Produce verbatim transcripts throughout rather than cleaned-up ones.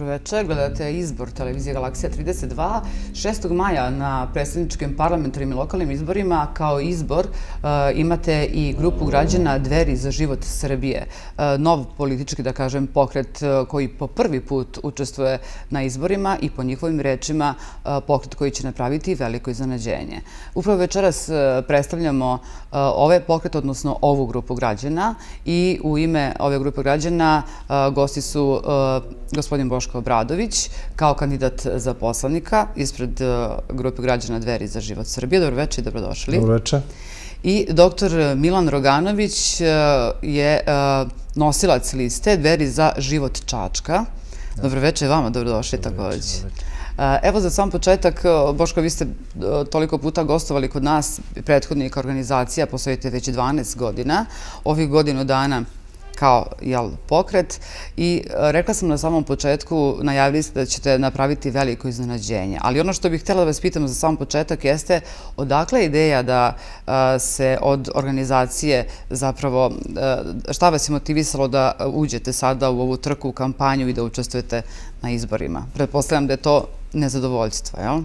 veče. Gledate izbor televizije Galaksija trideset dva. šestog maja na predsjedničkim, parlamentarnim i lokalnim izborima kao izbor imate i grupu građana Dveri za život Srbije. Nov politički, da kažem, pokret koji po prvi put učestvuje na izborima i po njihovim rečima pokret koji će napraviti veliko iznenađenje. Upravo večeras predstavljamo ove pokret, odnosno ovu grupu građana, i u ime ove grupe građana gosti su gospodin Boško Obradović kao kandidat za poslanika ispred grupe građana Dveri za život Srbije. Dobro večer i dobrodošli. Dobro večer. I doktor Milan Roganović je nosilac liste Dveri za život Čačka. Dobro večer i vama, dobrodošli također. Evo za sam početak, Boško, vi ste toliko puta gostovali kod nas, prethodnika organizacija, postojite već dvanaest godina, ovih godinu dana kao pokret, i rekla sam na samom početku, najavili ste da ćete napraviti veliko iznenađenje. Ali ono što bih htjela da vas pitam za sam početak jeste odakle ideja da se od organizacije zapravo, šta vas je motivisalo da uđete sada u ovu trku, u kampanju i da učestvujete na izborima? Pretpostavljam da je to nezadovoljstvo, jel?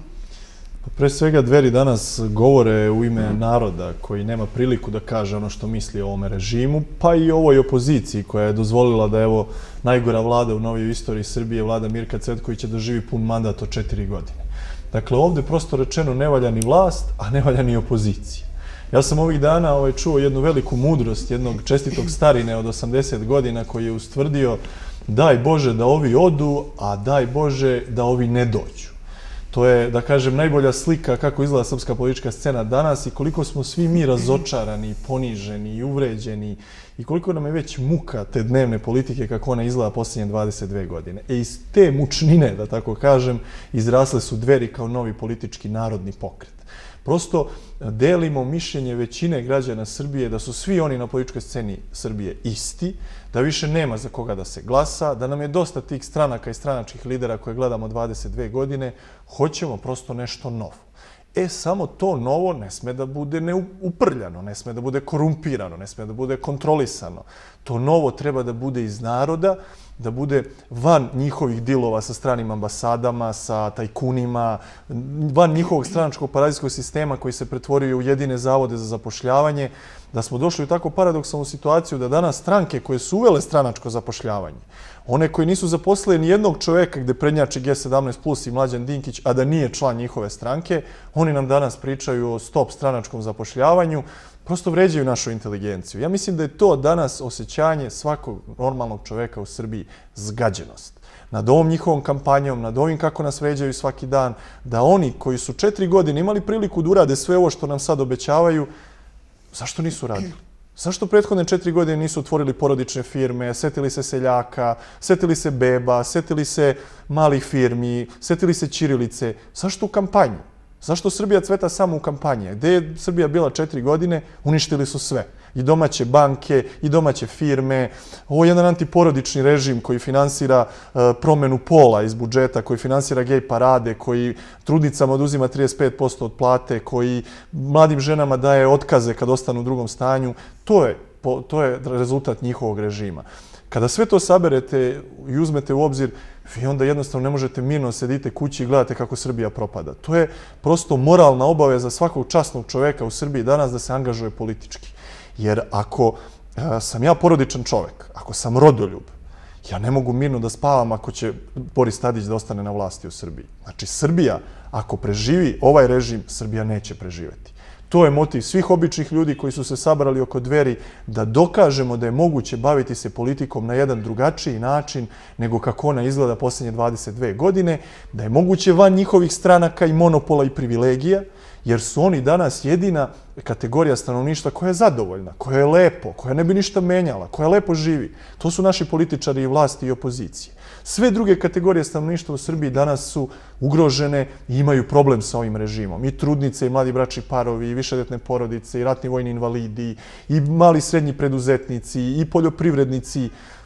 Pre svega, Dveri danas govore u ime naroda koji nema priliku da kaže ono što misli o ovome režimu, pa i ovoj opoziciji koja je dozvolila da evo najgora vlada u novijoj istoriji Srbije, vlada Mirka Cvetkovića, doživi pun mandat od četiri godine. Dakle, ovde prosto rečeno ne valja ni vlast, a ne valja ni opozicija. Ja sam ovih dana čuo jednu veliku mudrost jednog čestitog starine od osamdeset godina koji je ustvrdio: daj Bože da ovi odu, a daj Bože da ovi ne dođu. To je, da kažem, najbolja slika kako izgleda srpska politička scena danas i koliko smo svi mi razočarani, poniženi i uvređeni i koliko nam je već muka te dnevne politike kako ona izgleda posljednje dvadeset dve godine. E iz te mučnine, da tako kažem, izrasle su Dveri kao novi politički narodni pokret. Prosto delimo mišljenje većine građana Srbije da su svi oni na političkoj sceni Srbije isti, da više nema za koga da se glasa, da nam je dosta tih stranaka i stranačkih lidera koje gledamo dvadeset dve godine, hoćemo prosto nešto novo. E, samo to novo ne sme da bude neuprljano, ne sme da bude korumpirano, ne sme da bude kontrolisano. To novo treba da bude iz naroda, da bude van njihovih dilova sa stranim ambasadama, sa tajkunima, van njihovog stranačkog parazitskog sistema koji se pretvorio u jedine zavode za zapošljavanje, da smo došli u tako paradoksalnu situaciju da danas stranke koje su uvele stranačko zapošljavanje, one koji nisu zaposlili ni jednog čoveka gde prednjači G sedamnaest plus i Mlađan Dinkić, a da nije član njihove stranke, oni nam danas pričaju o stop stranačkom zapošljavanju, prosto vređaju našu inteligenciju. Ja mislim da je to danas osjećanje svakog normalnog čoveka u Srbiji, zgađenost. Nad ovom njihovom kampanjom, nad ovim kako nas vređaju svaki dan, da oni koji su četiri godine imali priliku da urade sve ovo što nam sad obećavaju, zašto nisu radili? Zašto prethodne četiri godine nisu otvorili porodične firme, setili se seljaka, setili se beba, setili se malih firmi, setili se ćirilice? Zašto u kampanju? Zašto Srbija cveta samo u kampanji? Gde je Srbija bila četiri godine? Uništili su sve. I domaće banke, i domaće firme. Ovo je jedan antiporodični režim koji finansira promenu pola iz budžeta, koji finansira gej parade, koji trudnicama oduzima trideset pet posto od plate, koji mladim ženama daje otkaze kad ostanu u drugom stanju. To je, to je rezultat njihovog režima. Kada sve to saberete i uzmete u obzir, vi onda jednostavno ne možete mirno sedite kući i gledate kako Srbija propada. To je prosto moralna obaveza svakog časnog čoveka u Srbiji danas da se angažuje politički. Jer ako sam ja porodičan čovek, ako sam rodoljub, ja ne mogu mirno da spavam ako će Boris Tadić da ostane na vlasti u Srbiji. Znači, Srbija, ako preživi ovaj režim, Srbija neće preživeti. To je motiv svih običnih ljudi koji su se sabrali oko Dveri, da dokažemo da je moguće baviti se politikom na jedan drugačiji način nego kako ona izgleda posljednje dvadeset dve godine, da je moguće van njihovih stranaka i monopola i privilegija, jer su oni danas jedina kategorija stanovništva koja je zadovoljna, koja je lepo, koja ne bi ništa menjala, koja lepo živi. To su naši političari i vlasti i opozicije. Sve druge kategorije stanovništva u Srbiji danas su ugrožene i imaju problem sa ovim režimom. I trudnice, i mladi bračni parovi, i višedetne porodice, i ratni vojni invalidi, i mali srednji preduzetnici, i poljoprivrednici.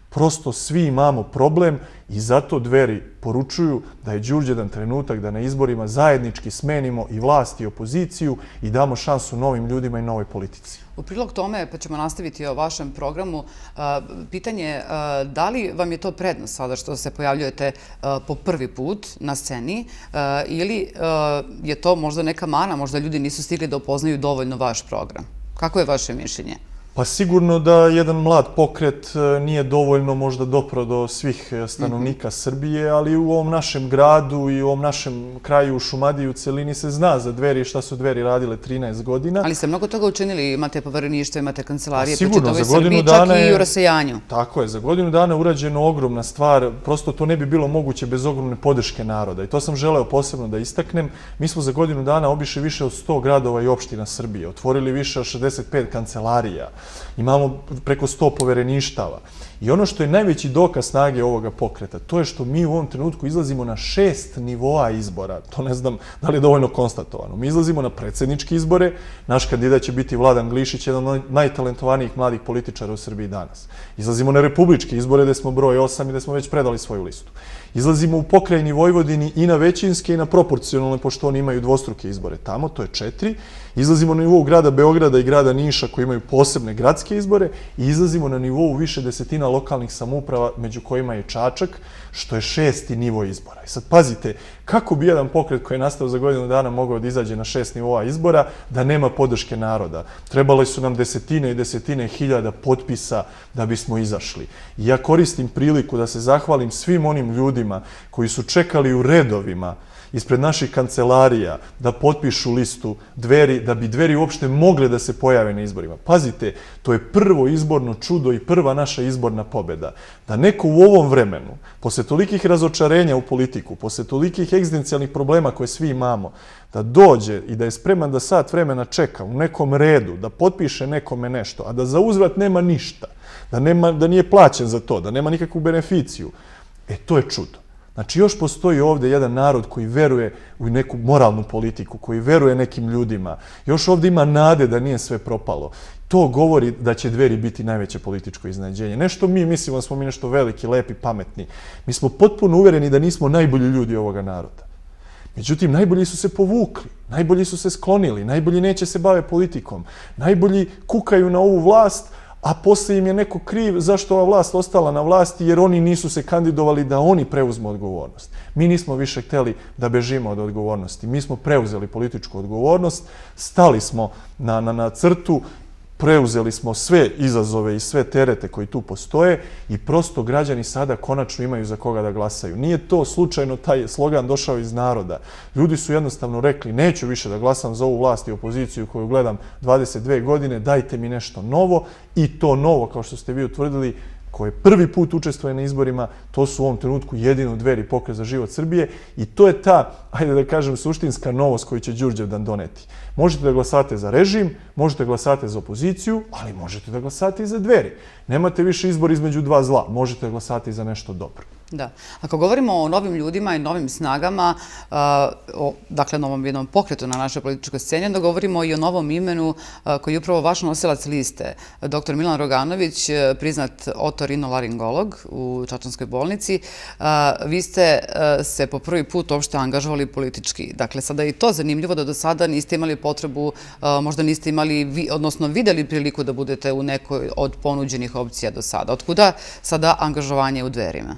Prosto svi imamo problem i zato Dveri poručuju da je Đurđedan trenutak da na izborima zajednički smenimo i vlast i opoziciju i damo šansu novim ljudima i novoj politici. U prilog tome, pa ćemo nastaviti o vašem programu, pitanje je da li vam je to prednost sada što se pojavljujete po prvi put na sceni ili je to možda neka mana, možda ljudi nisu stigli da upoznaju dovoljno vaš program? Kako je vaše mišljenje? Pa sigurno da jedan mlad pokret nije dovoljno možda dopro do svih stanovnika Srbije, ali u ovom našem gradu i u ovom našem kraju u Šumadiji u celini se zna za Dveri i šta su Dveri radile trinaest godina. Ali ste mnogo toga učinili, imate povereništvo, imate kancelarije, po sigurno, čitavoj za godinu Srbiji, čak dana i je- u rasejanju. Tako je, za godinu dana urađeno ogromna stvar, prosto to ne bi bilo moguće bez ogromne podrške naroda i to sam želeo posebno da istaknem. Mi smo za godinu dana obišli više od sto gradova i opština Srbije, otvorili više od šezdeset pet kancelarija, imamo preko sto povereništava. I ono što je najveći dokaz snage ovoga pokreta, to je što mi u ovom trenutku izlazimo na šest nivoa izbora. To ne znam da li je dovoljno konstatovano. Mi izlazimo na predsjedničke izbore, naš kandidat će biti Vladan Glišić, jedan od najtalentovanijih mladih političara u Srbiji danas. Izlazimo na republičke izbore gde smo broj osam i gde smo već predali svoju listu. Izlazimo u pokrajini Vojvodini i na većinske i na proporcionalne, pošto oni imaju dvostruke izbore tamo, to je četiri. Izlazimo na nivou grada Beograda i grada Niša koji imaju posebne gradske izbore i izlazimo na nivou više desetina lokalnih samouprava, među kojima je Čačak, što je šesti nivo izbora. I sad pazite, kako bi jedan pokret koji je nastao za godinu dana mogao da izađe na šest nivoa izbora da nema podrške naroda? Trebale su nam desetine i desetine hiljada potpisa da bismo izašli. I ja koristim priliku da se zahvalim svim onim ljudima koji su čekali u redovima ispred naših kancelarija da potpišu listu Dveri, da bi Dveri uopšte mogle da se pojave na izborima. Pazite, to je prvo izborno čudo i prva naša izborna pobjeda. Da neko u ovom vremenu, posle tolikih razočarenja u politiku, posle tolikih egzistencijalnih problema koje svi imamo, da dođe i da je spreman da sat vremena čeka u nekom redu, da potpiše nekome nešto, a da za uzvrat nema ništa, da, nema, da nije plaćen za to, da nema nikakvu beneficiju, e to je čudo. Znači, još postoji ovdje jedan narod koji veruje u neku moralnu politiku, koji veruje nekim ljudima. Još ovdje ima nade da nije sve propalo. To govori da će Dveri biti najveće političko iznenađenje. Nešto mi mislimo da smo mi nešto veliki, lepi, pametni. Mi smo potpuno uvereni da nismo najbolji ljudi ovoga naroda. Međutim, najbolji su se povukli, najbolji su se sklonili, najbolji neće se bave politikom, najbolji kukaju na ovu vlast, a posle im je neko kriv zašto ova vlast ostala na vlasti jer oni nisu se kandidovali da oni preuzmu odgovornost. Mi nismo više hteli da bežimo od odgovornosti. Mi smo preuzeli političku odgovornost, stali smo na, na, na crtu, preuzeli smo sve izazove i sve terete koji tu postoje i prosto građani sada konačno imaju za koga da glasaju. Nije to slučajno taj slogan došao iz naroda. Ljudi su jednostavno rekli neću više da glasam za ovu vlast i opoziciju koju gledam dvadeset dve godine, dajte mi nešto novo i to novo, kao što ste vi utvrdili, koje prvi put učestvuje na izborima, to su u ovom trenutku jedino Dveri pokret za život Srbije i to je ta, ajde da kažem, suštinska novost koju će Đurđevdan doneti. Možete da glasate za režim, možete da glasate za opoziciju, ali možete da glasate i za Dveri. Nemate više izbor između dva zla, možete da glasate i za nešto dobro. Da. Ako govorimo o novim ljudima i novim snagama, o, dakle, novom jednom pokretu na našoj političkoj sceni, onda govorimo i o novom imenu koji je upravo vaš nosilac liste. doktor Milan Roganović, priznat otorinolaringolog u Čačanskoj bolnici. Vi ste se po prvi put uopšte angažovali politički. Dakle, sada je i to zanimljivo da do sada niste imali potrebu, možda niste imali, odnosno videli priliku da budete u nekoj od ponuđenih opcija do sada. Otkuda sada angažovanje u Dverima?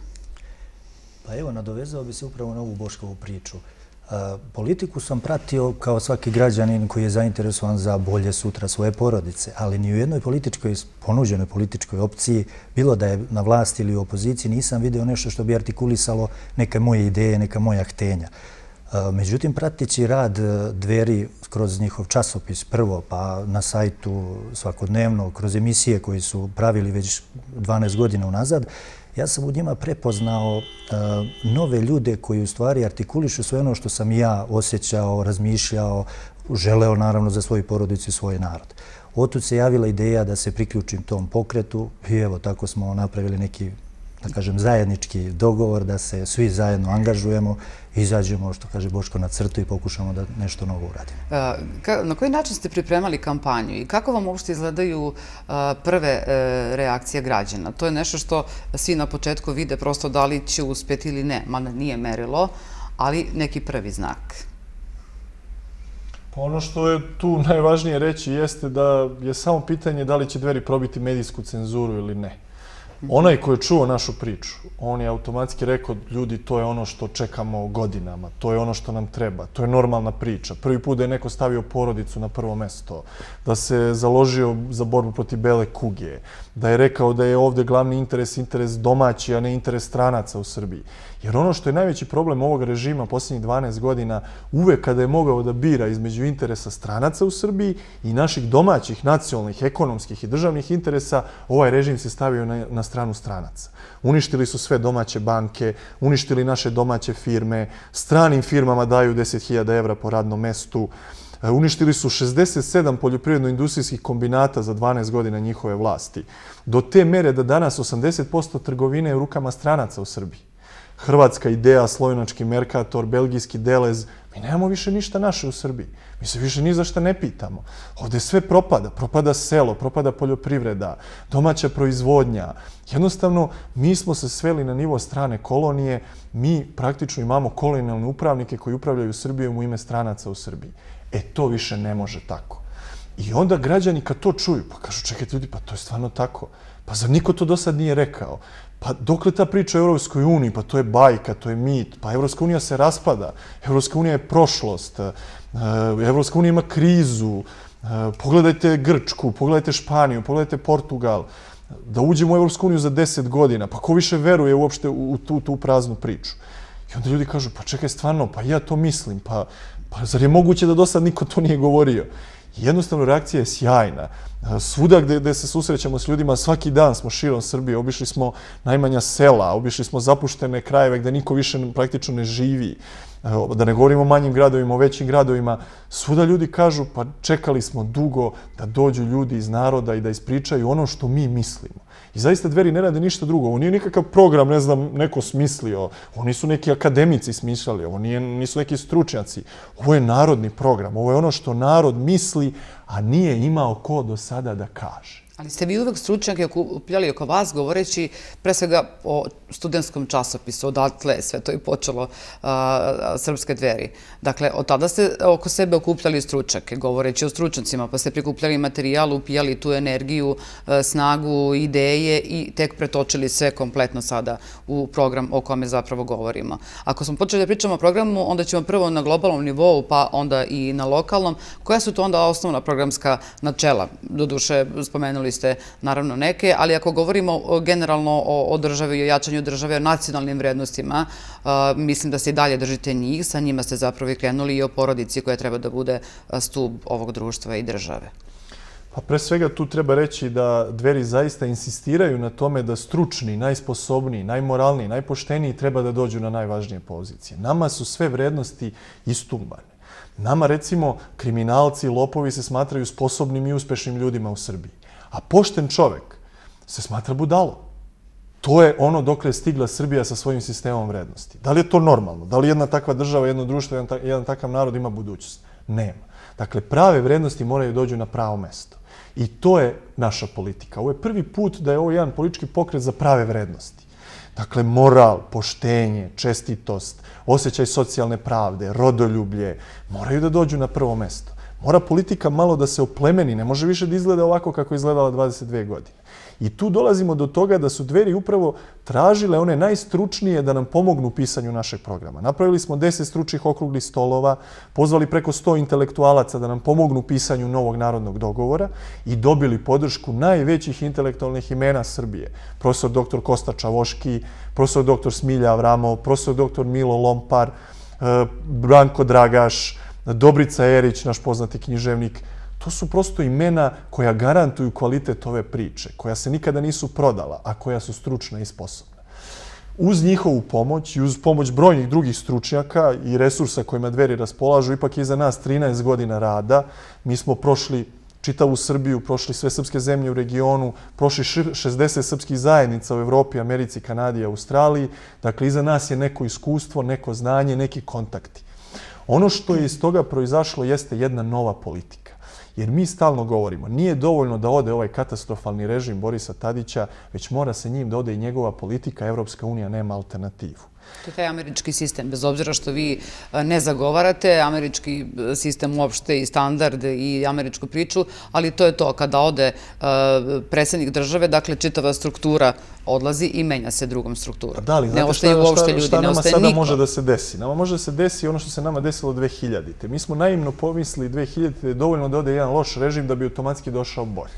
Pa evo, nadovezao bi se upravo na ovu Boškovu priču. Politiku sam pratio kao svaki građanin koji je zainteresovan za bolje sutra svoje porodice, ali ni u jednoj političkoj, ponuđenoj političkoj opciji, bilo da je na vlasti ili u opoziciji, nisam video nešto što bi artikulisalo neke moje ideje, neka moja htenja. Međutim, pratići rad Dveri kroz njihov časopis prvo, pa na sajtu svakodnevno, kroz emisije koje su pravili već dvanaest godina unazad, ja sam u njima prepoznao uh, nove ljude koji u stvari artikulišu sve ono što sam ja osjećao, razmišljao, želeo naravno za svoju porodicu i svoj narod. Otud se javila ideja da se priključim tom pokretu i evo tako smo napravili neki da kažem, zajednički dogovor da se svi zajedno angažujemo, izađemo, što kaže Boško, na crtu i pokušamo da nešto novo uradimo. Na koji način ste pripremali kampanju i kako vam uopšte izgledaju prve reakcije građana? To je nešto što svi na početku vide prosto da li će uspjeti ili ne, mada nije merilo, ali neki prvi znak. Pa ono što je tu najvažnije reći jeste da je samo pitanje da li će Dveri probiti medijsku cenzuru ili ne. Onaj ko je čuo našu priču, on je automatski rekao, ljudi, to je ono što čekamo godinama, to je ono što nam treba, to je normalna priča. Prvi put da je neko stavio porodicu na prvo mesto, da se založio za borbu protiv bele kuge, da je rekao da je ovde glavni interes, interes domaći, a ne interes stranaca u Srbiji. Jer ono što je najveći problem ovog režima posljednjih dvanaest godina, uvek kada je mogao da bira između interesa stranaca u Srbiji i naših domaćih, nacionalnih, ekonomskih i državnih interesa, ovaj režim se stavio na, na stranu stranaca. Uništili su sve domaće banke, uništili naše domaće firme, stranim firmama daju deset hiljada evra po radnom mestu, uništili su šezdeset sedam poljoprivredno-industrijskih kombinata za dvanaest godina njihove vlasti. Do te mere da danas osamdeset posto trgovine je u rukama stranaca u Srbiji. Hrvatska Ideja, Slovenački Mercator, belgijski Delez, mi nemamo više ništa naše u Srbiji. Mi se više ni za šta ne pitamo. Ovde sve propada. Propada selo, propada poljoprivreda, domaća proizvodnja. Jednostavno, mi smo se sveli na nivo strane kolonije. Mi praktično imamo kolonijalne upravnike koji upravljaju Srbijom u ime stranaca u Srbiji. E, to više ne može tako. I onda građani kad to čuju, pa kažu, čekajte ljudi, pa to je stvarno tako. Pa zar niko to do sad nije rekao? Pa dokle ta priča o Evropskoj uniji? Pa to je bajka, to je mit. Pa Evropska unija se raspada. Evropska unija je prošlost. Evropska unija ima krizu. Pogledajte Grčku, pogledajte Španiju, pogledajte Portugal. Da uđemo u Evropsku uniju za deset godina. Pa ko više veruje uopšte u tu, tu praznu priču? I onda ljudi kažu, pa čekaj, stvarno, pa ja to mislim. Pa, pa zar je moguće da do sad niko to nije govorio? Jednostavno, reakcija je sjajna. Svuda gde, gde se susrećamo s ljudima, svaki dan smo širom Srbije, obišli smo najmanja sela, obišli smo zapuštene krajeve gde niko više praktično ne živi. Da ne govorimo o manjim gradovima, o većim gradovima. Svuda ljudi kažu, pa čekali smo dugo da dođu ljudi iz naroda i da ispričaju ono što mi mislimo. I zaista Dveri ne rade ništa drugo. Ovo nije nikakav program, ne znam, neko smislio. Ovo nisu neki akademici smišljali, ovo nije, nisu neki stručnjaci. Ovo je narodni program. Ovo je ono što narod misli, a nije imao ko do sada da kaže. Ali ste vi uvek stručnjake okupljali oko vas, govoreći pre svega o studentskom časopisu, odatle je sve to i počelo Srpske Dveri. Dakle, od tada ste oko sebe okupljali stručnjake, govoreći o stručnjacima, pa ste prikupljali materijal, upijali tu energiju, snagu, ideje i tek pretočili sve kompletno sada u program o kome zapravo govorimo. Ako smo počeli da pričamo o programu, onda ćemo prvo na globalnom nivou, pa onda i na lokalnom. Koja su to onda osnovna programska načela? Doduše, spomenuli ste naravno neke, ali ako govorimo generalno o državi i o jačanju države, o nacionalnim vrednostima, mislim da se i dalje držite njih, sa njima ste zapravo i krenuli i o porodici koja treba da bude stub ovog društva i države. Pa pre svega tu treba reći da Dveri zaista insistiraju na tome da stručni, najsposobniji, najmoralniji, najpošteniji treba da dođu na najvažnije pozicije. Nama su sve vrednosti istumbane. Nama, recimo, kriminalci i lopovi se smatraju sposobnim i uspešnim ljudima u Srbiji. A pošten čovek se smatra budalom. To je ono dokle je stigla Srbija sa svojim sistemom vrednosti. Da li je to normalno? Da li jedna takva država, jedno društvo, jedan, jedan takav narod ima budućnost? Nema. Dakle, prave vrednosti moraju dođu na pravo mesto. I to je naša politika. Ovo je prvi put da je ovo jedan politički pokret za prave vrednosti. Dakle, moral, poštenje, čestitost, osjećaj socijalne pravde, rodoljublje, moraju da dođu na prvo mesto. Mora politika malo da se oplemeni, ne može više da izgleda ovako kako je izgledala dvadeset dve godine. I tu dolazimo do toga da su Dveri upravo tražile one najstručnije da nam pomognu u pisanju našeg programa. Napravili smo deset stručnih okruglih stolova, pozvali preko sto intelektualaca da nam pomognu u pisanju novog narodnog dogovora i dobili podršku najvećih intelektualnih imena Srbije. Profesor doktor Kosta Čavoški, profesor doktor Smilja Avramov, profesor doktor Milo Lompar, Branko Dragaš, Dobrica Erić, naš poznati književnik. To su prosto imena koja garantuju kvalitet ove priče, koja se nikada nisu prodala, a koja su stručna i sposobna. Uz njihovu pomoć i uz pomoć brojnih drugih stručnjaka i resursa kojima Dveri raspolažu, ipak je iza nas trinaest godina rada. Mi smo prošli čitavu Srbiju, prošli sve srpske zemlje u regionu, prošli šezdeset srpskih zajednica u Evropi, Americi, Kanadi i Australiji. Dakle, iza nas je neko iskustvo, neko znanje, neki kontakti. Ono što je iz toga proizašlo jeste jedna nova politika. Jer mi stalno govorimo, nije dovoljno da ode ovaj katastrofalni režim Borisa Tadića, već mora se njim da ode i njegova politika, Evropska unija nema alternativu. To je taj američki sistem, bez obzira što vi ne zagovarate, američki sistem uopšte i standard i američku priču, ali to je to, kada ode predsjednik države, dakle čitava struktura odlazi i menja se drugom strukturom. Da, ali znate šta nama sada može da se desi? Nama može da se desi ono što se nama desilo dve hiljadite. Mi smo naivno pomislili dve hiljadite da je dovoljno da ode jedan loš režim da bi automatski došao bolji.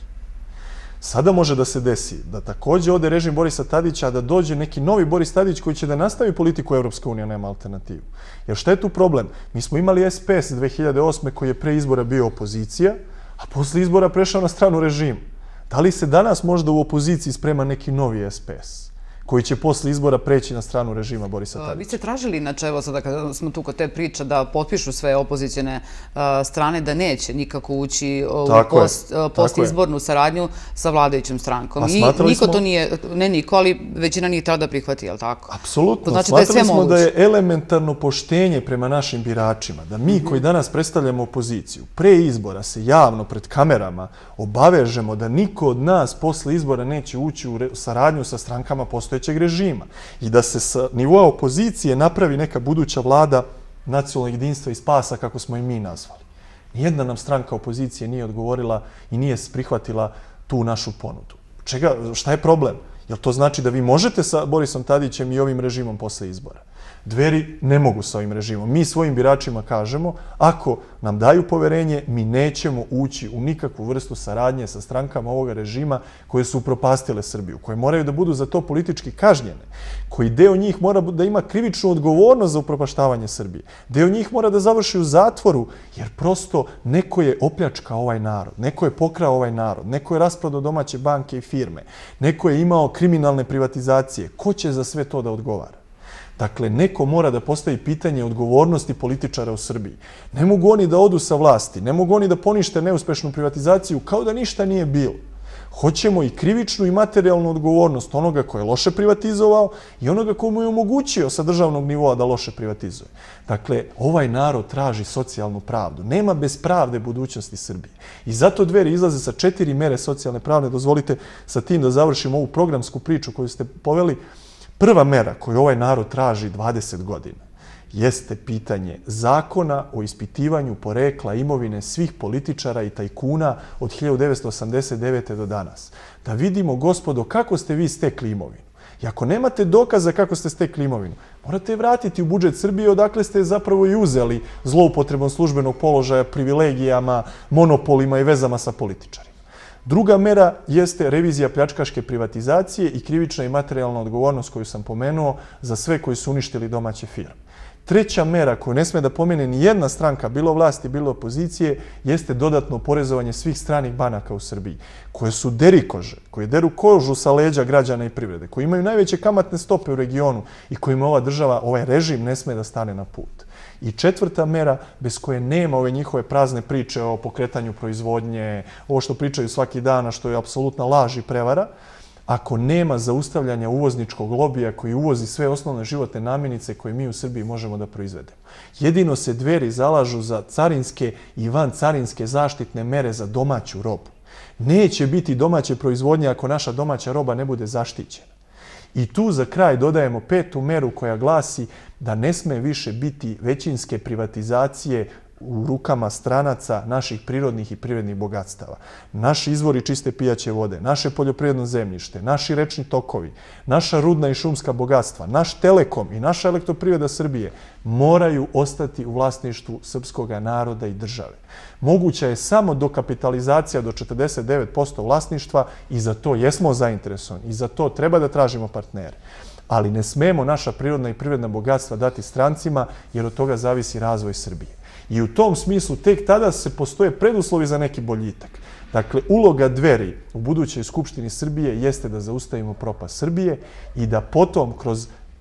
Sada može da se desi da takođe ode režim Borisa Tadića, a da dođe neki novi Boris Tadić koji će da nastavi politiku Evropska unija, nema alternativu. Jer šta je tu problem? Mi smo imali S P S dve hiljade osme koji je pre izbora bio opozicija, a posle izbora prešao na stranu režima. Da li se danas možda u opoziciji sprema neki novi S P S koji će posle izbora preći na stranu režima Borisa Tadića? Vi ste tražili, inače, evo sada kada smo tu kod te priče, da potpišu sve opozicijne strane da neće nikako ući u postizbornu saradnju sa vladajućom strankom. I niko to nije, ne niko, ali većina nije htjela da prihvati, je li tako? Apsolutno. Smatrali smo da je elementarno poštenje prema našim biračima, da mi koji danas predstavljamo opoziciju, pre izbora se javno pred kamerama obavežemo da niko od nas posle izbora neće ući u saradnju sa strankama postojećeg režima i da se sa nivoa opozicije napravi neka buduća vlada nacionalnog jedinstva i spasa, kako smo i mi nazvali. Nijedna nam stranka opozicije nije odgovorila i nije prihvatila tu našu ponudu. Čega, šta je problem? Jel to znači da vi možete sa Borisom Tadićem i ovim režimom posle izbora? Dveri ne mogu sa ovim režimom. Mi svojim biračima kažemo, ako nam daju poverenje, mi nećemo ući u nikakvu vrstu saradnje sa strankama ovoga režima koje su upropastile Srbiju, koje moraju da budu za to politički kažnjene, koji deo njih mora da ima krivičnu odgovornost za upropaštavanje Srbije. Deo njih mora da završi u zatvoru, jer prosto neko je opljačkao ovaj narod, neko je pokrao ovaj narod, neko je rasprodao domaće banke i firme, neko je imao kriminalne privatizacije. Ko će za sve to da odgovara? Dakle, neko mora da postavi pitanje odgovornosti političara u Srbiji. Ne mogu oni da odu sa vlasti, ne mogu oni da ponište neuspešnu privatizaciju kao da ništa nije bilo. Hoćemo i krivičnu i materijalnu odgovornost onoga ko je loše privatizovao i onoga ko mu je omogućio sa državnog nivoa da loše privatizuje. Dakle, ovaj narod traži socijalnu pravdu. Nema bez pravde budućnosti Srbije. I zato Dveri izlaze sa četiri mere socijalne pravde. Dozvolite sa tim da završimo ovu programsku priču koju ste poveli. Prva mera koju ovaj narod traži dvadeset godina jeste pitanje zakona o ispitivanju porekla imovine svih političara i tajkuna od hiljadu devetsto osamdeset devete. do danas. Da vidimo, gospodo, kako ste vi stekli imovinu. I ako nemate dokaza kako ste stekli imovinu, morate je vratiti u budžet Srbije odakle ste zapravo i uzeli zloupotrebom službenog položaja, privilegijama, monopolima i vezama sa političarima. Druga mera jeste revizija pljačkaške privatizacije i krivična i materijalna odgovornost koju sam pomenuo za sve koji su uništili domaće firme. Treća mera koju ne sme da pomene ni jedna stranka, bilo vlasti, bilo opozicije, jeste dodatno porezovanje svih stranih banaka u Srbiji, koje su derikože, koje deru kožu sa leđa građana i privrede, koji imaju najveće kamatne stope u regionu i kojima ova država, ovaj režim ne sme da stane na put. I četvrta mera, bez koje nema ove njihove prazne priče o pokretanju proizvodnje, ovo što pričaju svaki dana, što je apsolutna laž i prevara, ako nema zaustavljanja uvozničkog lobija koji uvozi sve osnovne životne namirnice koje mi u Srbiji možemo da proizvedemo. Jedino se Dveri zalažu za carinske i vancarinske zaštitne mere za domaću robu. Neće biti domaće proizvodnje ako naša domaća roba ne bude zaštićena. I tu za kraj dodajemo petu meru koja glasi da ne sme više biti većinske privatizacije u rukama stranaca naših prirodnih i privrednih bogatstava. Naši izvori čiste pijaće vode, naše poljoprivredno zemljište, naši rečni tokovi, naša rudna i šumska bogatstva, naš Telekom i naša elektroprivreda Srbije moraju ostati u vlasništvu srpskog naroda i države. Moguća je samo dokapitalizacija do četrdeset devet posto vlasništva i za to jesmo zainteresovani i za to treba da tražimo partnere. Ali ne smemo naša prirodna i privredna bogatstva dati strancima jer od toga zavisi razvoj Srbije. I u tom smislu tek tada se postoje preduslovi za neki boljitak. Dakle, uloga Dveri u budućoj Skupštini Srbije jeste da zaustavimo propast Srbije i da potom kroz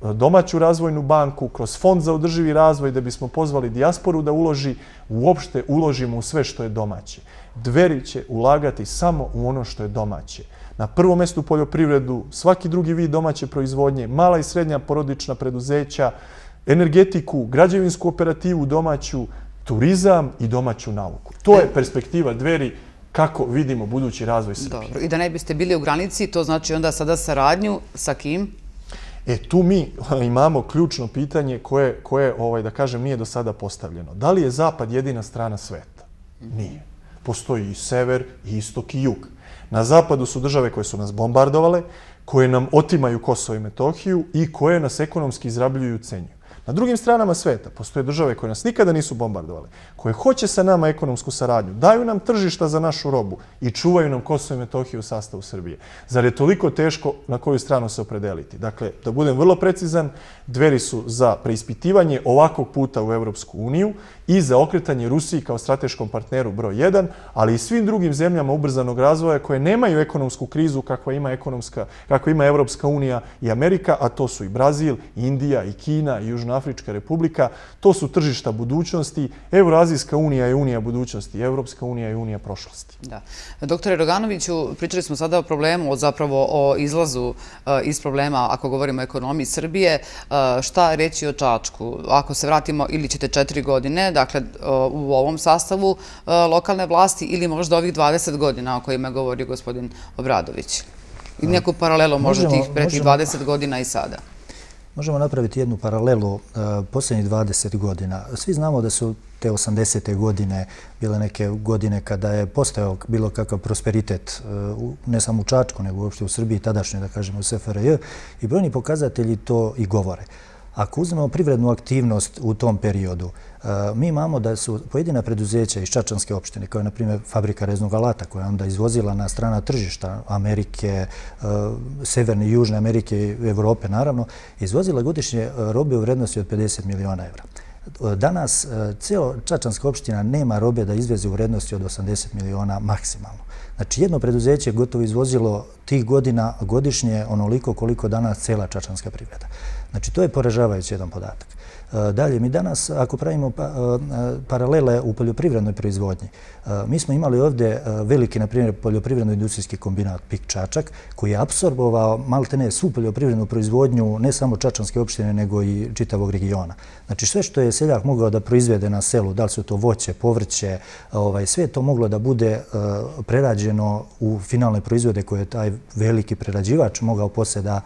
domaću razvojnu banku, kroz fond za održivi razvoj, da bismo pozvali dijasporu da uloži, uopšte uložimo u sve što je domaće. Dveri će ulagati samo u ono što je domaće. Na prvom mjestu poljoprivredu, svaki drugi vid domaće proizvodnje, mala i srednja porodična preduzeća, energetiku, građevinsku operativu domaću, turizam i domaću nauku. To je perspektiva Dveri kako vidimo budući razvoj Srbije. Dobro. I da ne biste bili u granici, to znači onda sada saradnju sa kim? E, tu mi imamo ključno pitanje koje, koje ovaj, da kažem, nije do sada postavljeno. Da li je Zapad jedina strana sveta? Nije. Postoji i sever, i istok, i jug. Na zapadu su države koje su nas bombardovale, koje nam otimaju Kosovo i Metohiju i koje nas ekonomski izrabljuju i ucenjuju. Na drugim stranama sveta postoje države koje nas nikada nisu bombardovale, koje hoće sa nama ekonomsku saradnju, daju nam tržišta za našu robu i čuvaju nam Kosovo i Metohiju u sastavu Srbije. Zar je toliko teško na koju stranu se opredeliti? Dakle, da budem vrlo precizan, Dveri su za preispitivanje ovakvog puta u Evropsku uniju i za okretanje Rusiji kao strateškom partneru broj jedan, ali i svim drugim zemljama ubrzanog razvoja koje nemaju ekonomsku krizu kakva ima, ekonomska, kakva ima Evropska unija i Amerika, a to su i Brazil, i Indija, i Kina, i Južnoafrička republika. To su tržišta budućnosti. Evroazijska unija je unija budućnosti, Evropska unija je unija prošlosti. Da. Doktore Roganoviću, pričali smo sada o problemu, zapravo o izlazu iz problema, ako govorimo o ekonomiji Srbije. Šta reći o Čačku? Ako se vratimo, ili ćete četiri godine, dakle, u ovom sastavu lokalne vlasti, ili možda ovih dvadeset godina o kojima govori gospodin Obradović? I neku paralelu možda tih pre tih dvadeset godina i sada? Možemo napraviti jednu paralelu posljednjih dvadeset godina. Svi znamo da su te osamdesete godine bile neke godine kada je postojao bilo kakav prosperitet, ne samo u Čačku, nego uopšte u Srbiji, tadašnje, da kažemo, u S F R J, i brojni pokazatelji to i govore. Ako uzmemo privrednu aktivnost u tom periodu, mi imamo da su pojedina preduzeća iz Čačanske opštine, kao je, na primjer, fabrika reznog alata, koja je onda izvozila na strana tržišta Amerike, Severne i Južne Amerike i Evrope, naravno, izvozila godišnje robe u vrednosti od pedeset miliona evra. Danas cijela Čačanska opština nema robe da izveze u vrednosti od osamdeset miliona maksimalno. Znači, jedno preduzeće je gotovo izvozilo tih godina godišnje onoliko koliko danas cijela čačanska privreda. Znači, to je poražavajući jedan podatak. Dalje, mi danas, ako pravimo paralele u poljoprivrednoj proizvodnji, mi smo imali ovdje veliki, na primjer, poljoprivredno-industrijski kombinat P I K Čačak, koji je apsorbovao maltene svu poljoprivrednu proizvodnju ne samo Čačanske opštine, nego i čitavog regiona. Znači, sve što je seljak mogao da proizvede na selu, da li su to voće, povrće, sve to moglo da bude prerađeno u finalne proizvode koje je taj veliki prerađivač mogao poslije da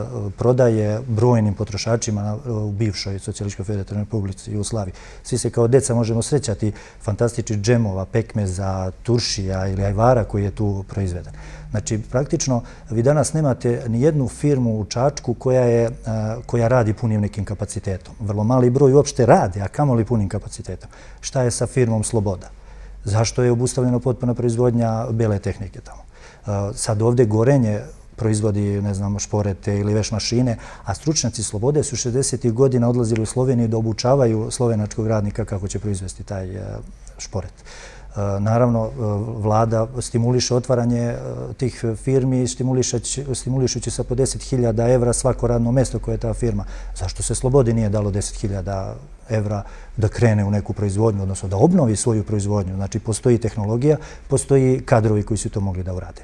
prodaje brojnim potrošačima u bivšoj Socijalističkoj federativnoj republici Jugoslaviji. Svi se kao deca možemo srećati fantastičnih džemova, pekmeza, turšija ili ajvara koji je tu proizveden. Znači, praktično, vi danas nemate ni jednu firmu u Čačku koja, je, koja radi punim nekim kapacitetom. Vrlo mali broj uopšte radi, a kamoli punim kapacitetom. Šta je sa firmom Sloboda? Zašto je obustavljena potpuna proizvodnja bele tehnike tamo? Sad ovdje Gorenje proizvodi, ne znam, šporete ili veš mašine, a stručnjaci Slobode su šezdesetih godina odlazili u Sloveniju da obučavaju slovenačkog radnika kako će proizvesti taj šporet. Naravno, vlada stimuliše otvaranje tih firmi, stimulišući sa po deset hiljada evra svako radno mesto koje je ta firma. Zašto se Slobodi nije dalo deset hiljada evra da krene u neku proizvodnju, odnosno da obnovi svoju proizvodnju? Znači, postoji tehnologija, postoji kadrovi koji su to mogli da urade.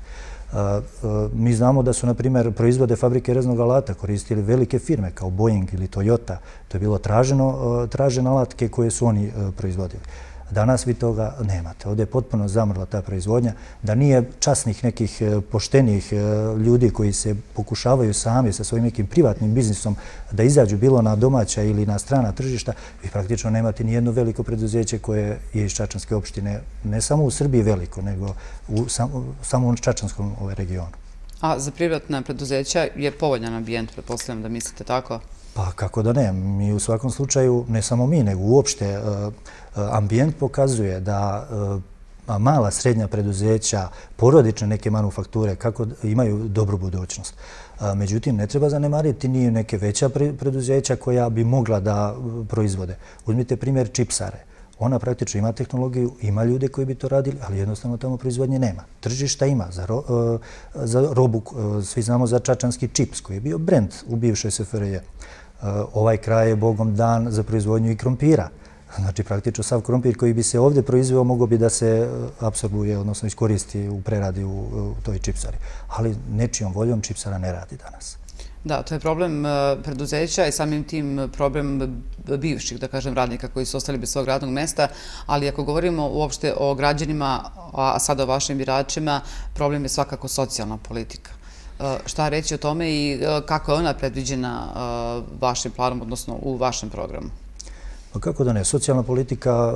Mi znamo da su, na primjer, proizvode fabrike reznog alata koristili velike firme kao Boeing ili Toyota. To je bilo tražene alatke koje su oni proizvodili. Danas vi toga nemate. Ovdje je potpuno zamrla ta proizvodnja. Da nije časnih nekih poštenih ljudi koji se pokušavaju sami sa svojim nekim privatnim biznisom da izađu bilo na domaća ili na strana tržišta, vi praktično nemate ni jedno veliko preduzeće koje je iz Čačanske opštine, ne samo u Srbiji veliko, nego u samom Čačanskom regionu. A za privatna preduzeća je povoljan ambijent, pretpostavljam da mislite tako? Pa kako da ne. Mi u svakom slučaju, ne samo mi, nego uopšte, ambijent pokazuje da mala, srednja preduzeća, porodične neke manufakture, kako imaju dobru budućnost. Međutim, ne treba zanemariti ni neke veća preduzeća koja bi mogla da proizvode. Uzmite primjer čipsare. Ona praktično ima tehnologiju, ima ljude koji bi to radili, ali jednostavno tamo proizvodnje nema. Tržišta ima za, ro, za robu, svi znamo za čačanski čips koji je bio brend u bivšoj S F R J. Ovaj kraj je bogom dan za proizvodnju i krompira. Znači, praktično sav krompir koji bi se ovdje proizveo mogao bi da se apsorbuje, odnosno iskoristi u preradi u, u toj čipsari. Ali nečijom voljom čipsara ne radi danas. Da, to je problem preduzeća i samim tim problem bivših, da kažem, radnika koji su ostali bez svog radnog mesta, ali ako govorimo uopšte o građanima, a sada o vašim biračima, problem je svakako socijalna politika. Šta reći o tome i kako je ona predviđena vašim planom, odnosno u vašem programu? Kako da ne, socijalna politika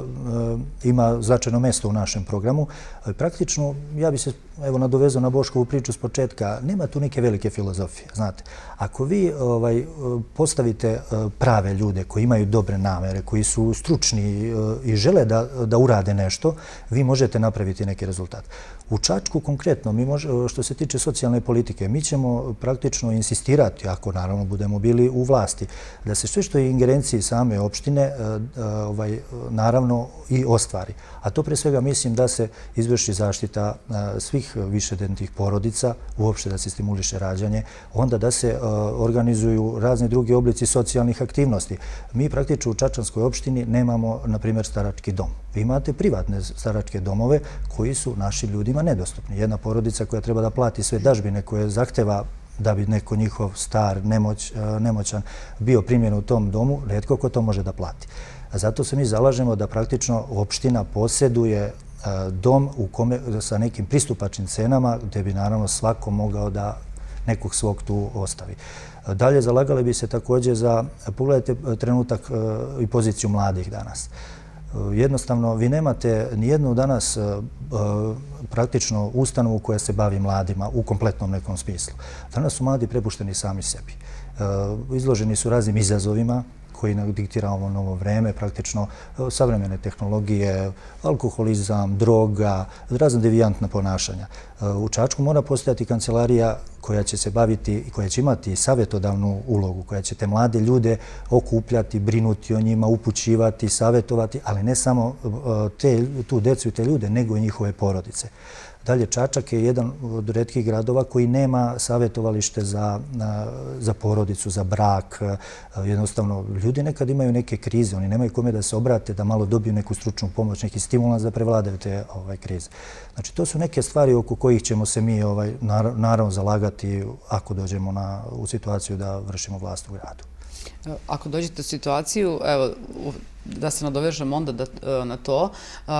ima značajno mjesto u našem programu. Praktično, ja bi se evo nadovezao na Boškovu priču s početka, nema tu neke velike filozofije. Znate, ako vi ovaj, postavite prave ljude koji imaju dobre namere, koji su stručni i žele da, da urade nešto, vi možete napraviti neki rezultat. U Čačku konkretno, mi može, što se tiče socijalne politike, mi ćemo praktično insistirati, ako naravno budemo bili u vlasti, da se sve što je ingerenciji same opštine ovaj, naravno i ostvari. A to pre svega mislim da se izvrši zaštita svih višedetnih porodica, uopšte da se stimuliše rađanje, onda da se organizuju razni drugi oblici socijalnih aktivnosti. Mi praktično u Čačanskoj opštini nemamo, na primjer, starački dom. Vi imate privatne staračke domove koji su našim ljudima nedostupni. Jedna porodica koja treba da plati sve dažbine koje zahteva da bi neko njihov star, nemoć, nemoćan bio primjen u tom domu, retko ko to može da plati. Zato se mi zalažemo da praktično opština posjeduje dom u kome, sa nekim pristupačnim cenama gdje bi naravno svako mogao da nekog svog tu ostavi. Dalje zalagali bi se također za, pogledajte trenutak i poziciju mladih danas. Jednostavno, vi nemate nijednu danas praktično ustanovu koja se bavi mladima u kompletnom nekom smislu. Danas su mladi prepušteni sami sebi. Izloženi su raznim izazovima koji nam diktira ovo novo vreme, praktično savremene tehnologije, alkoholizam, droga, razne devijantna ponašanja. U Čačku mora postojati kancelarija koja će se baviti i koja će imati savjetodavnu ulogu, koja će te mlade ljude okupljati, brinuti o njima, upućivati, savjetovati, ali ne samo te, tu decu i te ljude, nego i njihove porodice. Dalje, Čačak je jedan od retkih gradova koji nema savjetovalište za, za porodicu, za brak. Jednostavno, ljudi nekad imaju neke krize, oni nemaju kome da se obrate, da malo dobiju neku stručnu pomoć, neki stimulans da prevladaju te ovaj, krize. Znači, to su neke stvari oko kojih ćemo se mi ovaj, naravno zalagati ako dođemo na, u situaciju da vršimo vlast u gradu. Ako dođete u situaciju, evo, da se nadovežem onda da, na to,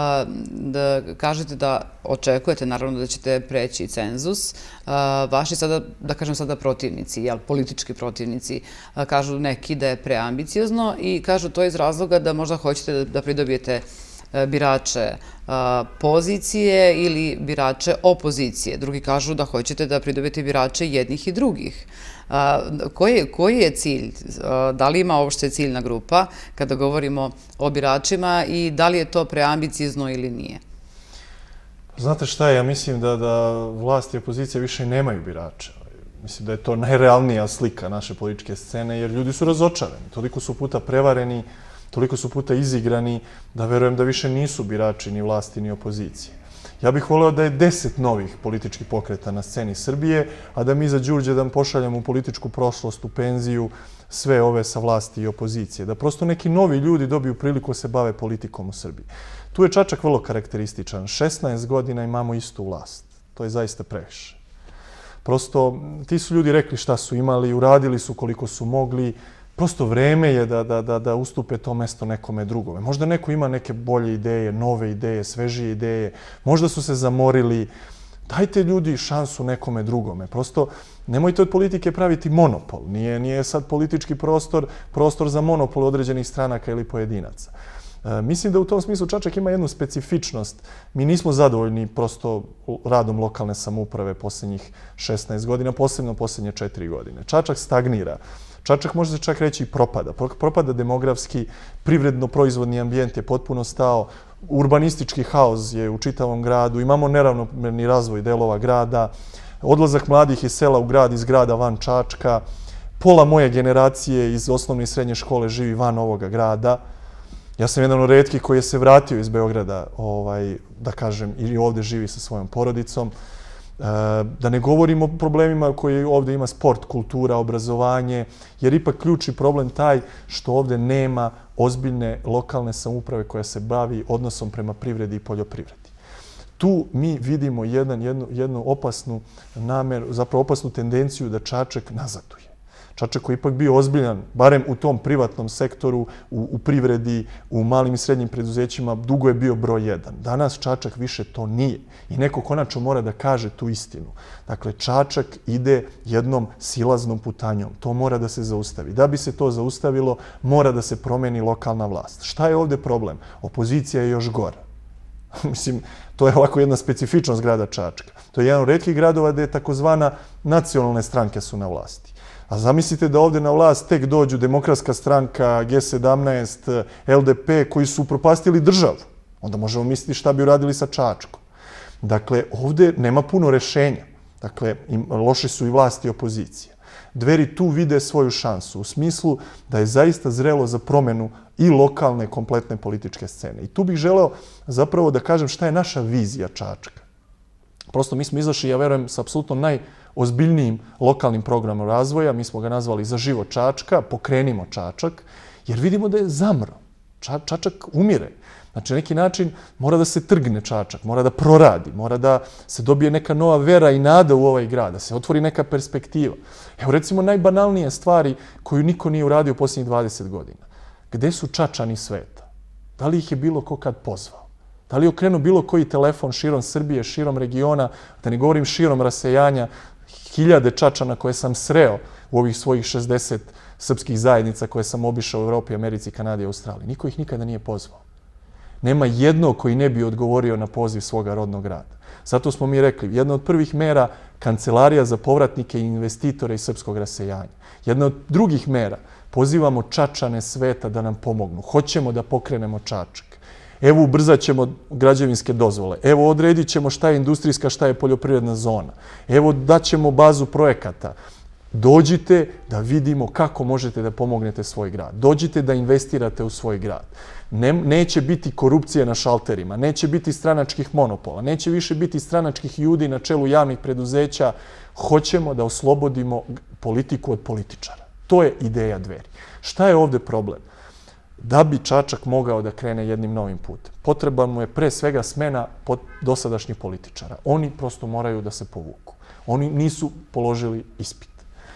da kažete da očekujete, naravno da ćete preći cenzus, vaši sada, da kažem sada protivnici, jel, politički protivnici, kažu neki da je preambiciozno i kažu to iz razloga da možda hoćete da pridobijete birače pozicije ili birače opozicije. Drugi kažu da hoćete da pridobijete birače jednih i drugih. Koji, koji je cilj? Da li ima uopšte ciljna grupa kada govorimo o biračima i da li je to preambiciozno ili nije? Znate šta je? Ja mislim da, da vlast i opozicija više nemaju birača. Mislim da je to najrealnija slika naše političke scene jer ljudi su razočarani. Toliko su puta prevareni, toliko su puta izigrani da verujem da više nisu birači ni vlasti ni opozicije. Ja bih voleo da je deset novih političkih pokreta na sceni Srbije, a da mi za Đurđevdan pošaljamo u političku prošlost, u penziju, sve ove sa vlasti i opozicije. Da prosto neki novi ljudi dobiju priliku da se bave politikom u Srbiji. Tu je Čačak vrlo karakterističan. šesnaest godina imamo istu vlast. To je zaista previše. Prosto ti su ljudi rekli šta su imali, uradili su koliko su mogli. Prosto vreme je da, da, da, da ustupe to mesto nekome drugome. Možda neko ima neke bolje ideje, nove ideje, svežije ideje. Možda su se zamorili. Dajte ljudi šansu nekome drugome. Prosto nemojte od politike praviti monopol. Nije, nije sad politički prostor, prostor za monopol određenih stranaka ili pojedinaca. E, mislim da u tom smislu Čačak ima jednu specifičnost. Mi nismo zadovoljni prosto radom lokalne samouprave posljednjih šesnaest godina, posebno posljednje četiri godine. Čačak stagnira. Čačak može se čak reći i propada. Propada demografski, privredno-proizvodni ambijent je potpuno stao, urbanistički haos je u čitavom gradu, imamo neravnomerni razvoj delova grada, odlazak mladih iz sela u grad, iz grada van Čačka, pola moje generacije iz osnovne i srednje škole živi van ovoga grada. Ja sam jedan od retkih koji je se vratio iz Beograda, ovaj, da kažem, i ovde živi sa svojom porodicom. Da ne govorimo o problemima koji ovde ima sport, kultura, obrazovanje, jer ipak ključni problem taj što ovde nema ozbiljne lokalne samouprave koja se bavi odnosom prema privredi i poljoprivredi. Tu mi vidimo jedan, jednu, jednu opasnu nameru, zapravo opasnu tendenciju da Čačak nazaduje. Čačak koji je ipak bio ozbiljan, barem u tom privatnom sektoru, u, u privredi, u malim i srednjim preduzećima, dugo je bio broj jedan. Danas Čačak više to nije. I neko konačno mora da kaže tu istinu. Dakle, Čačak ide jednom silaznom putanjom. To mora da se zaustavi. Da bi se to zaustavilo, mora da se promeni lokalna vlast. Šta je ovde problem? Opozicija je još gora. Mislim, to je ovako jedna specifičnost grada Čačka. To je jedan od retkih gradova gde je takozvana nacionalne stranke su na vlasti. A zamislite da ovde na vlast tek dođu Demokratska stranka, G sedamnaest, L D P, koji su upropastili državu. Onda možemo misliti šta bi uradili sa Čačkom. Dakle, ovde nema puno rešenja. Dakle, loše su i vlast i opozicija. Dveri tu vide svoju šansu u smislu da je zaista zrelo za promenu i lokalne kompletne političke scene. I tu bih želeo zapravo da kažem šta je naša vizija Čačka. Prosto mi smo izašli, ja verujem, sa apsolutno najozbiljnijim lokalnim programom razvoja. Mi smo ga nazvali Za život Čačka, Pokrenimo Čačak, jer vidimo da je zamro. Ča, Čačak umire. Znači, na neki način mora da se trgne Čačak, mora da proradi, mora da se dobije neka nova vera i nada u ovaj grad, da se otvori neka perspektiva. Evo, recimo, najbanalnije stvari koju niko nije uradio u posljednjih dvadeset godina. Gde su Čačani sveta? Da li ih je bilo ko kad pozvao? Da li je okrenuo bilo koji telefon širom Srbije, širom regiona, da ne govorim širom rasejanja, hiljade Čačana koje sam sreo u ovih svojih šezdeset srpskih zajednica koje sam obišao u Evropi, Americi, Kanadi i Australiji. Niko ih nikada nije pozvao. Nema jednog koji ne bi odgovorio na poziv svoga rodnog grada. Zato smo mi rekli, jedna od prvih mera Kancelarija za povratnike i investitore iz srpskog rasejanja. Jedna od drugih mera, pozivamo Čačane sveta da nam pomognu. Hoćemo da pokrenemo Čačak. Evo ubrzat ćemo građevinske dozvole. Evo odredit ćemo šta je industrijska, šta je poljoprivredna zona. Evo daćemo bazu projekata. Dođite da vidimo kako možete da pomognete svoj grad. Dođite da investirate u svoj grad. Ne, neće biti korupcije na šalterima, neće biti stranačkih monopola, neće više biti stranačkih ljudi na čelu javnih preduzeća. Hoćemo da oslobodimo politiku od političara. To je ideja Dveri. Šta je ovde problem? Da bi Čačak mogao da krene jednim novim putem, potreban mu je pre svega smena dosadašnjih političara. Oni prosto moraju da se povuku. Oni nisu položili ispit.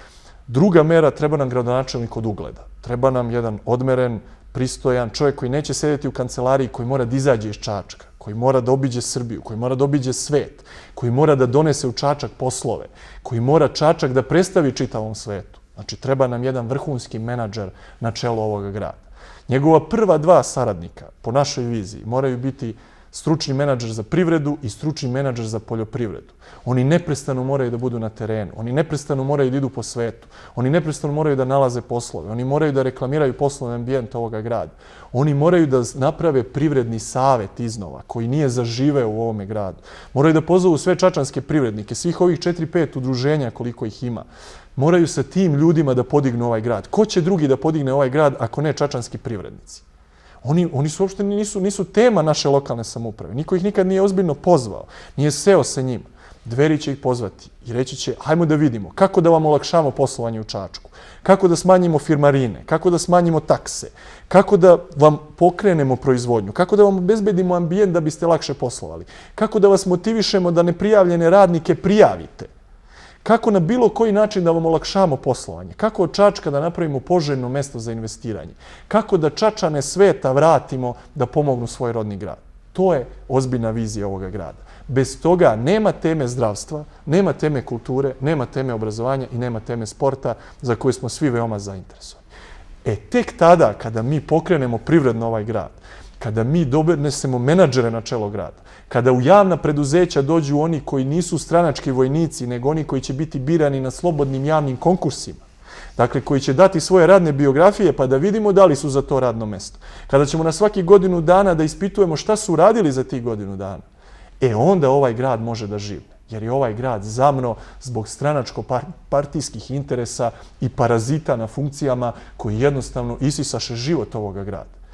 Druga mera, treba nam gradonačelnik od ugleda. Treba nam jedan odmeren, pristojan čovjek koji neće sedeti u kancelariji, koji mora da izađe iz Čačka, koji mora da obiđe Srbiju, koji mora da obiđe svet, koji mora da donese u Čačak poslove, koji mora Čačak da predstavi čitavom svetu. Znači, treba nam jedan vrhunski menadžer na čelu ovoga grada. Njegova prva dva saradnika, po našoj viziji, moraju biti stručni menadžer za privredu i stručni menadžer za poljoprivredu. Oni neprestano moraju da budu na terenu, oni neprestano moraju da idu po svetu, oni neprestano moraju da nalaze poslove, oni moraju da reklamiraju poslovni ambijent ovoga grada. Oni moraju da naprave privredni savet iznova, koji nije zaživeo u ovome gradu. Moraju da pozovu sve čačanske privrednike, svih ovih četiri pet udruženja koliko ih ima. Moraju sa tim ljudima da podignu ovaj grad. Ko će drugi da podigne ovaj grad ako ne čačanski privrednici? Oni, oni su uopšte nisu, nisu tema naše lokalne samouprave. Niko ih nikad nije ozbiljno pozvao, nije seo sa njima. Dveri će ih pozvati i reći će, hajmo da vidimo kako da vam olakšamo poslovanje u Čačku, kako da smanjimo firmarine, kako da smanjimo takse, kako da vam pokrenemo proizvodnju, kako da vam obezbedimo ambijent da biste lakše poslovali, kako da vas motivišemo da neprijavljene radnike prijavite, kako na bilo koji način da vam olakšamo poslovanje, kako od Čačka da napravimo poželjno mesto za investiranje, kako da Čačane sveta vratimo da pomognu svoj rodni grad. To je ozbiljna vizija ovoga grada. Bez toga nema teme zdravstva, nema teme kulture, nema teme obrazovanja i nema teme sporta za koje smo svi veoma zainteresovani. E, tek tada, kada mi pokrenemo privredno ovaj grad, kada mi donesemo menadžere na čelo grada, kada u javna preduzeća dođu oni koji nisu stranački vojnici, nego oni koji će biti birani na slobodnim javnim konkursima, dakle, koji će dati svoje radne biografije pa da vidimo da li su za to radno mesto. Kada ćemo na svaki godinu dana da ispitujemo šta su radili za tih godinu dana, e onda ovaj grad može da živi. Jer je ovaj grad zamro zbog stranačko-partijskih interesa i parazita na funkcijama koji jednostavno isisaše život ovoga grada.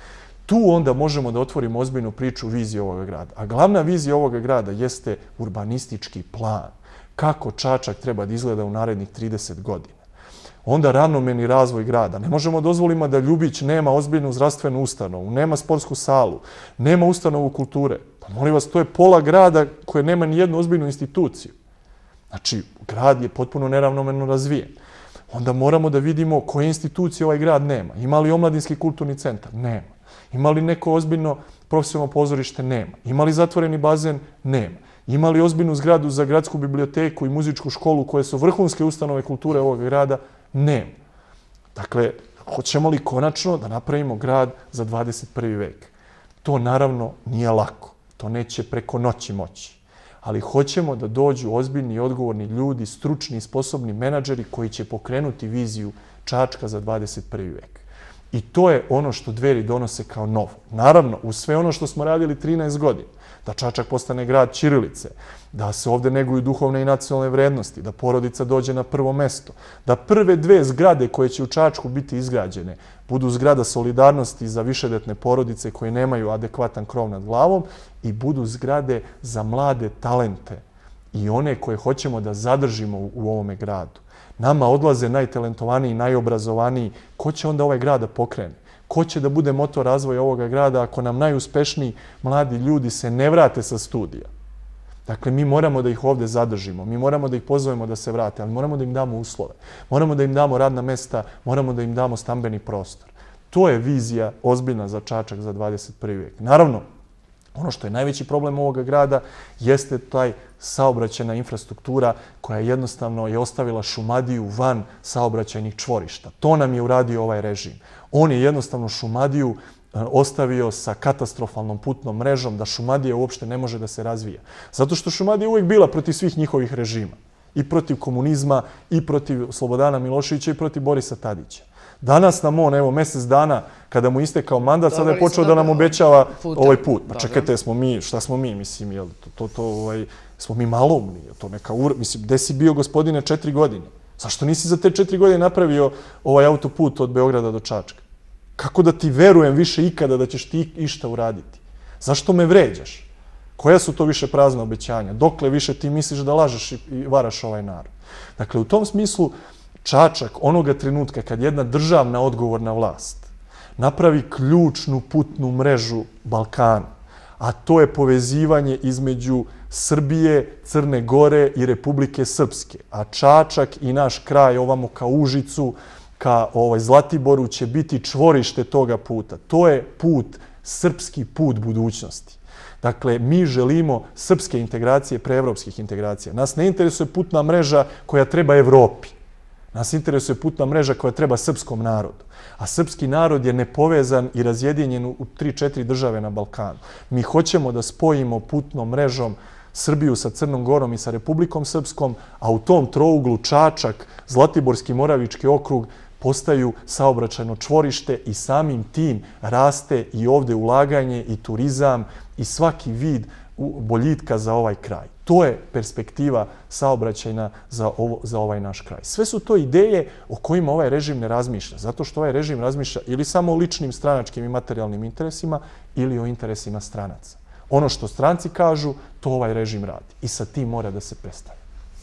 tu onda možemo da otvorimo ozbiljnu priču vizije ovoga grada. A glavna vizija ovoga grada jeste urbanistički plan. Kako Čačak treba da izgleda u narednih trideset godina. Onda ravnomerni razvoj grada. Ne možemo dozvoliti da Ljubić nema ozbiljnu zdravstvenu ustanovu, nema sportsku salu, nema ustanovu kulture. Pa molim vas, to je pola grada koje nema ni jednu ozbiljnu instituciju. Znači, grad je potpuno neravnomerno razvijen. Onda moramo da vidimo koje institucije ovaj grad nema. Ima li omladinski kulturni centar? Nema. Ima li neko ozbiljno profesionalno pozorište? Nema. Ima li zatvoreni bazen? Nema. Ima li ozbiljnu zgradu za gradsku biblioteku i muzičku školu koje su vrhunske ustanove kulture ovog grada? Nema. Dakle, hoćemo li konačno da napravimo grad za dvadeset prvi vek? To naravno nije lako. To neće preko noći moći. Ali hoćemo da dođu ozbiljni i odgovorni ljudi, stručni i sposobni menadžeri koji će pokrenuti viziju Čačka za dvadeset prvi vek. I to je ono što Dveri donose kao novo. Naravno, uz sve ono što smo radili trinaest godina, da Čačak postane grad ćirilice, da se ovde neguju duhovne i nacionalne vrednosti, da porodica dođe na prvo mesto, da prve dve zgrade koje će u Čačku biti izgrađene budu zgrada solidarnosti za višedetne porodice koje nemaju adekvatan krov nad glavom i budu zgrade za mlade talente i one koje hoćemo da zadržimo u ovome gradu. Nama odlaze najtalentovaniji, najobrazovaniji. Ko će onda ovaj grad da pokrene? Ko će da bude motor razvoja ovoga grada ako nam najuspešniji mladi ljudi se ne vrate sa studija? Dakle, mi moramo da ih ovde zadržimo, mi moramo da ih pozovemo da se vrate, ali moramo da im damo uslove, moramo da im damo radna mesta, moramo da im damo stambeni prostor. To je vizija ozbiljna za Čačak za dvadeset prvi vek. Naravno, ono što je najveći problem ovoga grada jeste taj saobraćajna infrastruktura koja jednostavno je ostavila Šumadiju van saobraćajnih čvorišta. To nam je uradio ovaj režim. On je jednostavno Šumadiju ostavio sa katastrofalnom putnom mrežom da Šumadija uopšte ne može da se razvija. Zato što Šumadija uvijek bila protiv svih njihovih režima. I protiv komunizma, i protiv Slobodana Miloševića, i protiv Borisa Tadića. Danas nam on, evo, mjesec dana, kada mu istekao mandat, sada je počeo da nam obećava ovaj put. Ma čekajte, smo mi, šta smo mi, mislim, jel, to, to, ovaj, smo mi maloumni, to neka ur... Mislim, gde si bio, gospodine, četiri godine? Zašto nisi za te četiri godine napravio ovaj autoput od Beograda do Čačka? Kako da ti verujem više ikada da ćeš ti išta uraditi? Zašto me vređaš? Koja su to više prazna obećanja? Dokle više ti misliš da lažeš i varaš ovaj narod? Dakle, u tom smislu, Čačak onoga trenutka kad jedna državna odgovorna vlast napravi ključnu putnu mrežu Balkana, a to je povezivanje između Srbije, Crne Gore i Republike Srpske, a Čačak i naš kraj ovamo ka Užicu, ka ovaj Zlatiboru će biti čvorište toga puta. To je put, srpski put budućnosti. Dakle, mi želimo srpske integracije pre evropskih integracija. Nas ne interesuje putna mreža koja treba Evropi. Nas interesuje putna mreža koja treba srpskom narodu. A srpski narod je nepovezan i razjedinjen u tri četiri države na Balkanu. Mi hoćemo da spojimo putnom mrežom Srbiju sa Crnom Gorom i sa Republikom Srpskom, a u tom trouglu Čačak, Zlatiborski Moravički okrug postaju saobraćajno čvorište i samim tim raste i ovde ulaganje i turizam i svaki vid boljitka za ovaj kraj. To je perspektiva saobraćajna za, ovo, za ovaj naš kraj. Sve su to ideje o kojima ovaj režim ne razmišlja, zato što ovaj režim razmišlja ili samo o ličnim stranačkim i materijalnim interesima ili o interesima stranaca. Ono što stranci kažu, to ovaj režim radi i sa tim mora da se prestane.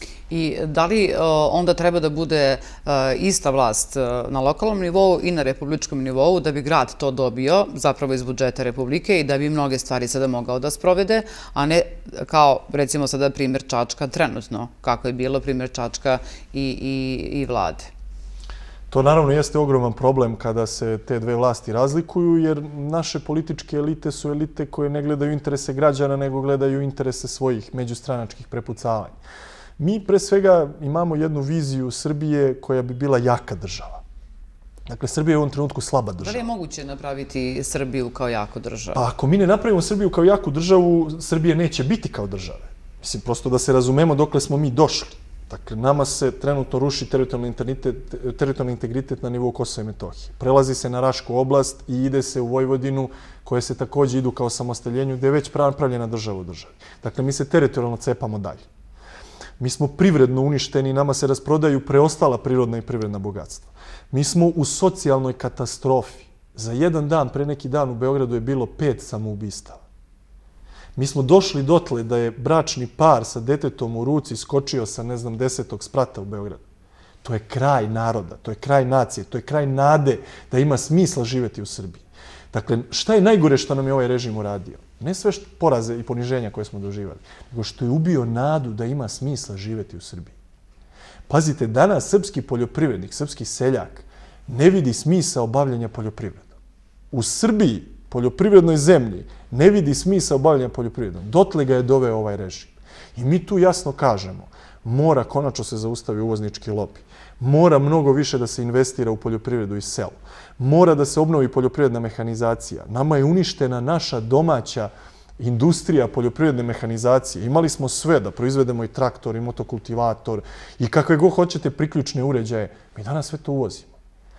I da li onda treba da bude ista vlast na lokalnom nivou i na republičkom nivou da bi grad to dobio zapravo iz budžeta Republike i da bi mnoge stvari sada mogao da sprovede, a ne kao recimo sada primjer Čačka trenutno, kako je bilo primjer Čačka i, i, i vlade? To naravno jeste ogroman problem kada se te dve vlasti razlikuju, jer naše političke elite su elite koje ne gledaju interese građana, nego gledaju interese svojih međustranačkih prepucavanja. Mi pre svega imamo jednu viziju Srbije koja bi bila jaka država. Dakle, Srbija je u ovom trenutku slaba država. Da li je moguće napraviti Srbiju kao jaku državu? Pa ako mi ne napravimo Srbiju kao jaku državu, Srbije neće biti kao države. Mislim, prosto da se razumemo dokle smo mi došli. Dakle, nama se trenutno ruši teritorijalni integritet, teritorijalni integritet na nivou Kosova i Metohije. Prelazi se na Rašku oblast i ide se u Vojvodinu, koje se također idu kao samostaljenju, gde je već napravljena država u državi. Dakle, mi se teritorijalno cepamo dalje. Mi smo privredno uništeni, nama se rasprodaju preostala prirodna i privredna bogatstva. Mi smo u socijalnoj katastrofi za jedan dan, pre neki dan u Beogradu je bilo pet samoubistava. Mi smo došli dotle da je bračni par sa detetom u ruci skočio sa, ne znam, desetog sprata u Beogradu. To je kraj naroda, to je kraj nacije, to je kraj nade da ima smisla živjeti u Srbiji. Dakle, šta je najgore što nam je ovaj režim uradio? Ne sve poraze i poniženja koje smo doživali, nego što je ubio nadu da ima smisla živjeti u Srbiji. Pazite, danas srpski poljoprivrednik, srpski seljak ne vidi smisla obavljanja poljoprivredom. U Srbiji, poljoprivrednoj zemlji, ne vidi smisla obavljanja poljoprivredom. Dotle ga je doveo ovaj režim. I mi tu jasno kažemo, mora konačno se zaustavi uvoznički lobi. Mora mnogo više da se investira u poljoprivredu i selo. Mora da se obnovi poljoprivredna mehanizacija. Nama je uništena naša domaća industrija poljoprivredne mehanizacije. Imali smo sve da proizvedemo i traktor, i motokultivator, i kakve god hoćete priključne uređaje. Mi danas sve to uvozimo.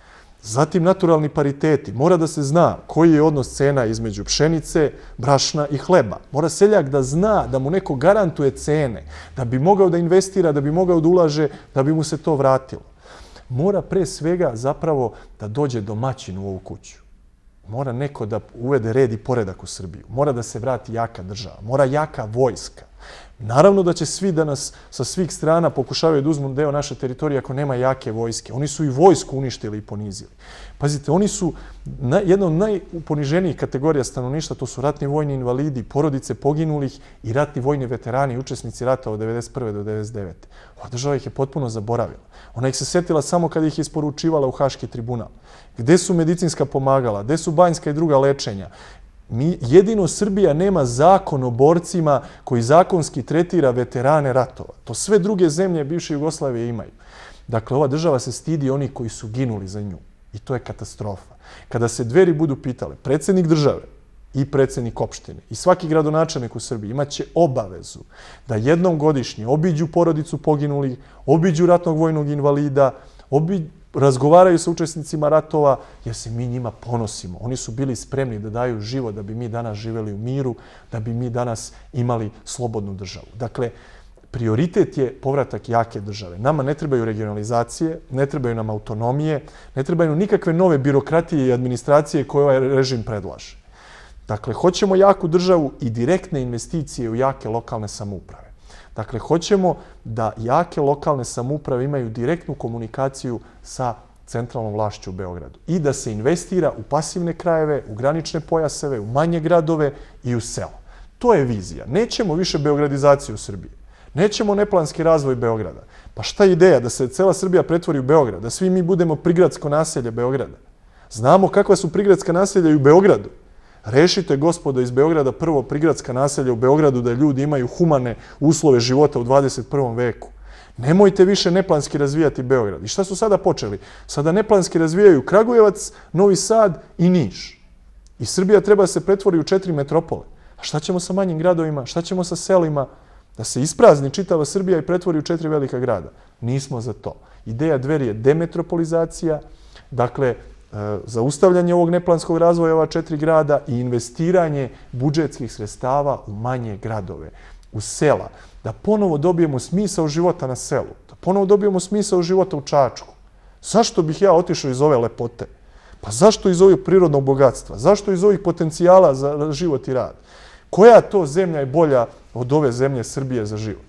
Zatim naturalni pariteti. Mora da se zna koji je odnos cena između pšenice, brašna i hleba. Mora seljak da zna da mu neko garantuje cene, da bi mogao da investira, da bi mogao da ulaže, da bi mu se to vratilo. Mora pre svega zapravo da dođe domaćin u ovu kuću. Mora neko da uvede red i poredak u Srbiju. Mora da se vrati jaka država. Mora jaka vojska. Naravno da će svi da nas sa svih strana pokušavaju da uzmu deo naše teritorije ako nema jake vojske. Oni su i vojsku uništili i ponizili. Pazite, oni su jedna od najponiženijih kategorija stanovništva, to su ratni vojni invalidi, porodice poginulih i ratni vojni veterani i učesnici rata od devedeset prve do devedeset devete Ova država ih je potpuno zaboravila. Ona ih se setila samo kada ih je isporučivala u Haški tribunal. Gde su medicinska pomagala? Gde su banjska i druga lečenja? Mi, jedino Srbija nema zakon o borcima koji zakonski tretira veterane ratova. To sve druge zemlje bivše Jugoslavije imaju. Dakle, ova država se stidi onih koji su ginuli za nju. I to je katastrofa. Kada se Dveri budu pitale, predsjednik države i predsjednik opštine i svaki gradonačelnik u Srbiji imaće obavezu da jednom godišnje obiđu porodicu poginulih, obiđu ratnog vojnog invalida, obiđu razgovaraju sa učesnicima ratova, jer se mi njima ponosimo. Oni su bili spremni da daju život da bi mi danas živjeli u miru, da bi mi danas imali slobodnu državu. Dakle, prioritet je povratak jake države. Nama ne trebaju regionalizacije, ne trebaju nam autonomije, ne trebaju nikakve nove birokratije i administracije koje ovaj režim predlaže. Dakle, hoćemo jaku državu i direktne investicije u jake lokalne samouprave. Dakle, hoćemo da jake lokalne samouprave imaju direktnu komunikaciju sa centralnom vlašću u Beogradu i da se investira u pasivne krajeve, u granične pojaseve, u manje gradove i u selo. To je vizija. Nećemo više beogradizaciju u Srbiji. Nećemo neplanski razvoj Beograda. Pa šta je ideja? Da se cela Srbija pretvori u Beograd, da svi mi budemo prigradsko naselje Beograda. Znamo kakva su prigradska naselja i u Beogradu. Rešite, gospodo, iz Beograda prvo prigradska naselja u Beogradu da ljudi imaju humane uslove života u dvadeset prvom veku. Nemojte više neplanski razvijati Beograd. I šta su sada počeli? Sada neplanski razvijaju Kragujevac, Novi Sad i Niš. I Srbija treba da se pretvori u četiri metropole. A šta ćemo sa manjim gradovima? Šta ćemo sa selima? Da se isprazni čitava Srbija i pretvori u četiri velika grada. Nismo za to. Ideja Dveri je demetropolizacija, dakle, zaustavljanje ovog neplanskog razvoja ova četiri grada i investiranje budžetskih sredstava u manje gradove, u sela, da ponovo dobijemo smisao života na selu, da ponovo dobijemo smisao života u Čačku. Zašto bih ja otišao iz ove lepote? Pa zašto iz ovih prirodnog bogatstva? Zašto iz ovih potencijala za život i rad? Koja to zemlja je bolja od ove zemlje Srbije za život?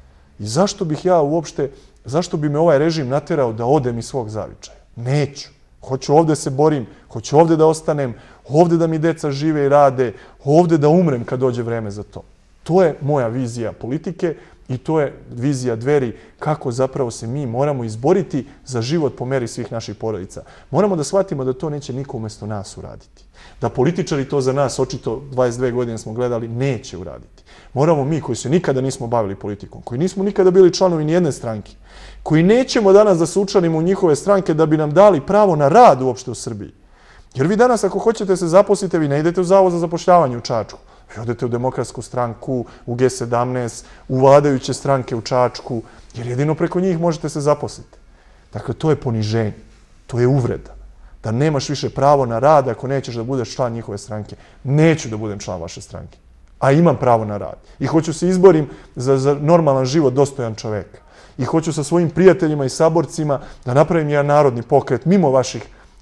I zašto bih ja uopšte, zašto bi me ovaj režim naterao da odem iz svog zavičaja? Neću. Hoću ovde se borim, hoću ovde da ostanem, ovde da mi deca žive i rade, ovde da umrem kad dođe vreme za to. To je moja vizija politike i to je vizija Dveri kako zapravo se mi moramo izboriti za život po meri svih naših porodica. Moramo da shvatimo da to neće niko umjesto nas uraditi. Da političari to za nas, očito dvadeset dve godine smo gledali, neće uraditi. Moramo mi koji se nikada nismo bavili politikom, koji nismo nikada bili članovi nijedne stranke, koji nećemo danas da se učlanimo u njihove stranke da bi nam dali pravo na rad uopšte u Srbiji. Jer vi danas ako hoćete se zaposlite, vi ne idete u Zavod za zapošljavanje u Čačku. Vi odete u Demokratsku stranku, u G sedamnaest, u vladajuće stranke u Čačku, jer jedino preko njih možete se zaposliti. Dakle, to je poniženje, to je uvreda. Da nemaš više pravo na rad ako nećeš da budeš član njihove stranke. Neću da budem član vaše stranke, a imam pravo na rad. I hoću se izborim za, za normalan život dostojan čoveka. I hoću sa svojim prijateljima i saborcima da napravim jedan narodni pokret mimo vaših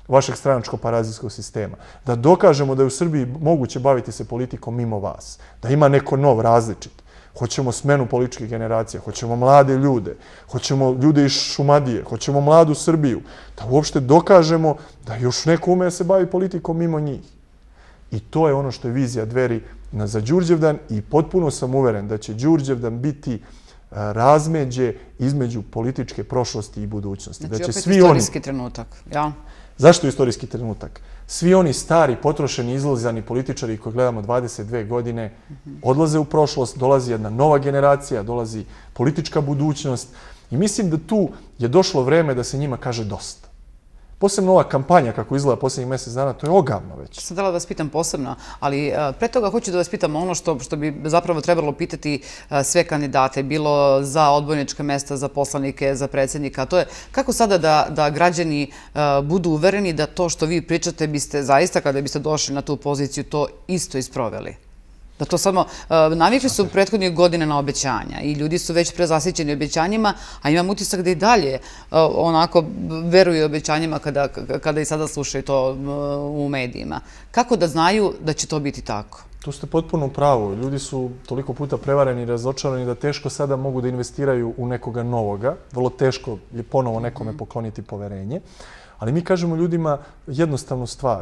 vašeg stranačko-parazitskog sistema. Da dokažemo da je u Srbiji moguće baviti se politikom mimo vas. Da ima neko nov, različit. Hoćemo smenu političkih generacija, hoćemo mlade ljude, hoćemo ljude iz Šumadije, hoćemo mladu Srbiju. Da uopšte dokažemo da još neko ume da se bavi politikom mimo njih. I to je ono što je vizija Dveri za Đurđevdan i potpuno sam uveren da će Đurđevdan biti razmeđe između političke prošlosti i budućnosti. Znači, opet istorijski trenutak, ja? Zašto je istorijski trenutak? Svi oni stari, potrošeni, izlazani političari koji gledamo dvadeset dve godine odlaze u prošlost, dolazi jedna nova generacija, dolazi politička budućnost i mislim da tu je došlo vreme da se njima kaže dosta. Posebno ova kampanja kako izgleda posljednjih mjesec dana, to je ogavno već. Sam htjela da vas pitam posebno, ali pre toga hoću da vas pitam ono što, što bi zapravo trebalo pitati sve kandidate, bilo za odbornička mesta, za poslanike, za predsjednika, a to je kako sada da, da građani budu uvereni da to što vi pričate biste zaista, kada biste došli na tu poziciju, to isto isproveli? Da to samo, navikli su prethodnih godine na obećanja i ljudi su već prezasićeni obećanjima, a imam utisak da i dalje onako veruju obećanjima kada, kada i sada slušaju to u medijima. Kako da znaju da će to biti tako? Tu ste potpuno pravo. Ljudi su toliko puta prevareni i razočarani da teško sada mogu da investiraju u nekoga novoga. Vrlo teško je ponovo nekome pokloniti poverenje. Ali mi kažemo ljudima jednostavnu stvar.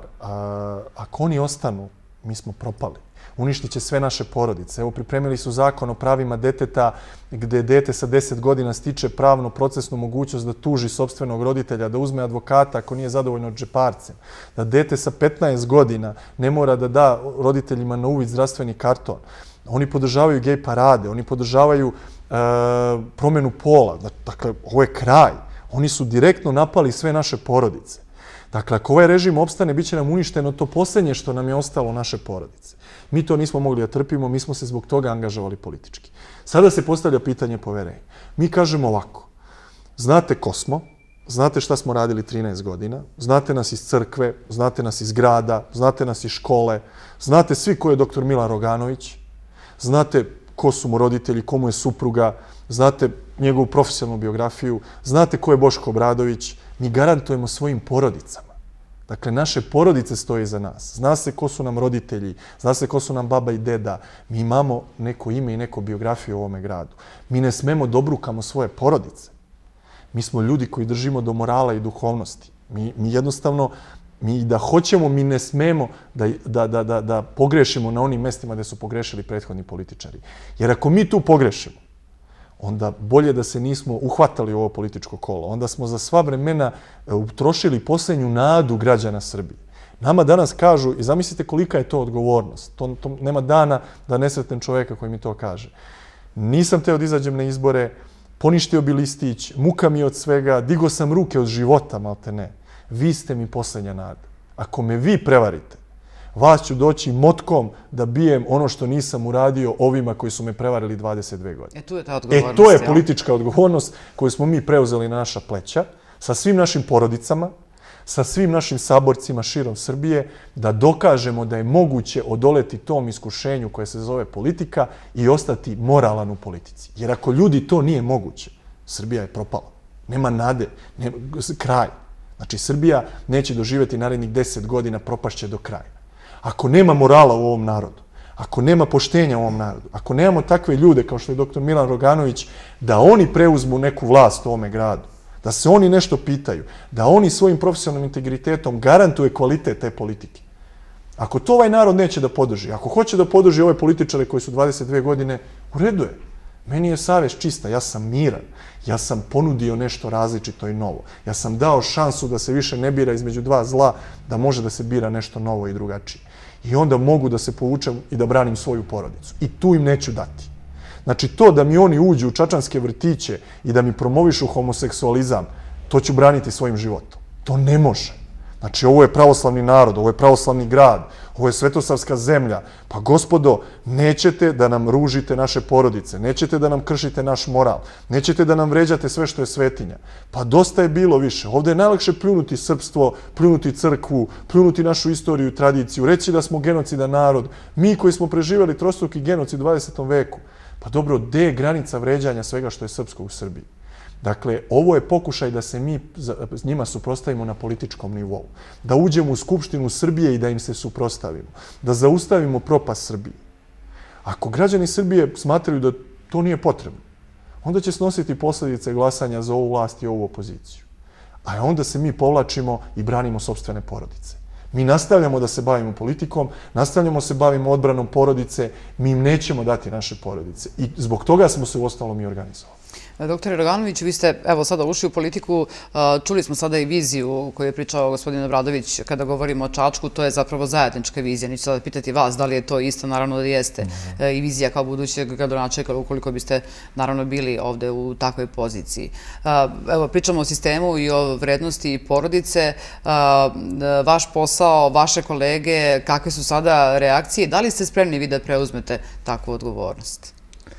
Ako oni ostanu, mi smo propali. Uništit će sve naše porodice. Evo, pripremili su zakon o pravima deteta gde dete sa deset godina stiče pravno procesnu mogućnost da tuži sopstvenog roditelja, da uzme advokata ako nije zadovoljno džeparcem, da dete sa petnaest godina ne mora da da roditeljima na uvid zdravstveni karton. Oni podržavaju gej parade, oni podržavaju e, promjenu pola. Dakle, ovo je kraj. Oni su direktno napali sve naše porodice. Dakle, ako ovaj režim opstane, bit će nam uništeno to posljednje što nam je ostalo naše porodice. Mi to nismo mogli da trpimo, mi smo se zbog toga angažovali politički. Sada se postavlja pitanje poverenja. Mi kažemo ovako, znate ko smo, znate šta smo radili trinaest godina, znate nas iz crkve, znate nas iz grada, znate nas iz škole, znate svi ko je doktor Milan Roganović, znate ko su mu roditelji, ko mu je supruga, znate njegovu profesionalnu biografiju, znate ko je Boško Obradović, mi garantujemo svojim porodicama. Dakle, naše porodice stoje iza nas. Zna se ko su nam roditelji, zna se ko su nam baba i deda. Mi imamo neko ime i neko biografiju u ovome gradu. Mi ne smemo da obrukamo svoje porodice. Mi smo ljudi koji držimo do morala i duhovnosti. Mi, mi jednostavno, mi da hoćemo, mi ne smemo da, da, da, da, da pogrešimo na onim mestima gde su pogrešili prethodni političari. Jer ako mi tu pogrešimo, onda bolje da se nismo uhvatali u ovo političko kolo. Onda smo za sva vremena utrošili posljednju nadu građana Srbije. Nama danas kažu, i zamislite kolika je to odgovornost, to, to nema dana da nesretnem čoveka koji mi to kaže. Nisam teo da izađem na izbore, poništio bi listić, muka mi od svega, digo sam ruke od života, malte ne. Vi ste mi posljednja nada. Ako me vi prevarite, vas ću doći motkom da bijem ono što nisam uradio ovima koji su me prevarili dvadeset dve godine. E, tu je ta odgovornost. E, to je politička odgovornost koju smo mi preuzeli na naša pleća, sa svim našim porodicama, sa svim našim saborcima širom Srbije, da dokažemo da je moguće odoleti tom iskušenju koje se zove politika i ostati moralan u politici. Jer ako ljudi to nije moguće, Srbija je propala. Nema nade, nema, kraj. Znači, Srbija neće doživjeti narednih deset godina, propašće do kraja. Ako nema morala u ovom narodu, ako nema poštenja u ovom narodu, ako nemamo takve ljude kao što je doktor Milan Roganović, da oni preuzmu neku vlast u ovome gradu, da se oni nešto pitaju, da oni svojim profesionalnim integritetom garantuje kvalitet te politike. Ako to ovaj narod neće da podrži, ako hoće da podrži ove političare koji su dvadeset dve godine, u redu je. Meni je savjest čista, ja sam miran, ja sam ponudio nešto različito i novo. Ja sam dao šansu da se više ne bira između dva zla, da može da se bira nešto novo i drugačije. I onda mogu da se povučem i da branim svoju porodicu. I tu im neću dati. Znači, to da mi oni uđu u čačanske vrtiće i da mi promovišu homoseksualizam, to ću braniti svojim životom. To ne može. Znači, ovo je pravoslavni narod, ovo je pravoslavni grad, ovo je svetosavska zemlja. Pa, gospodo, nećete da nam ružite naše porodice, nećete da nam kršite naš moral, nećete da nam vređate sve što je svetinja. Pa, dosta je bilo više. Ovdje je najlakše pljunuti srpstvo, pljunuti crkvu, pljunuti našu istoriju i tradiciju, reći da smo genocidan narod. Mi koji smo preživjeli trostruki genocid u dvadesetom veku. Pa dobro, gde je granica vređanja svega što je srpsko u Srbiji? Dakle, ovo je pokušaj da se mi s njima suprotstavimo na političkom nivou. Da uđemo u Skupštinu Srbije i da im se suprotstavimo. Da zaustavimo propast Srbije. Ako građani Srbije smatraju da to nije potrebno, onda će snositi posljedice glasanja za ovu vlast i ovu opoziciju. A onda se mi povlačimo i branimo sopstvene porodice. Mi nastavljamo da se bavimo politikom, nastavljamo se bavimo odbranom porodice, mi im nećemo dati naše porodice. I zbog toga smo se u ostalom i organizovali. Doktore Roganović, vi ste evo sada ušli u politiku, čuli smo sada i viziju koju je pričao gospodin Obradović kada govorimo o Čačku, to je zapravo zajednička vizija. Neću sada pitati vas da li je to isto, naravno da jeste i vizija kao budućeg gradonačelnika ukoliko biste naravno bili ovde u takvoj poziciji. Evo, pričamo o sistemu i o vrednosti porodice, vaš posao, vaše kolege, kakve su sada reakcije, da li ste spremni vi da preuzmete takvu odgovornost?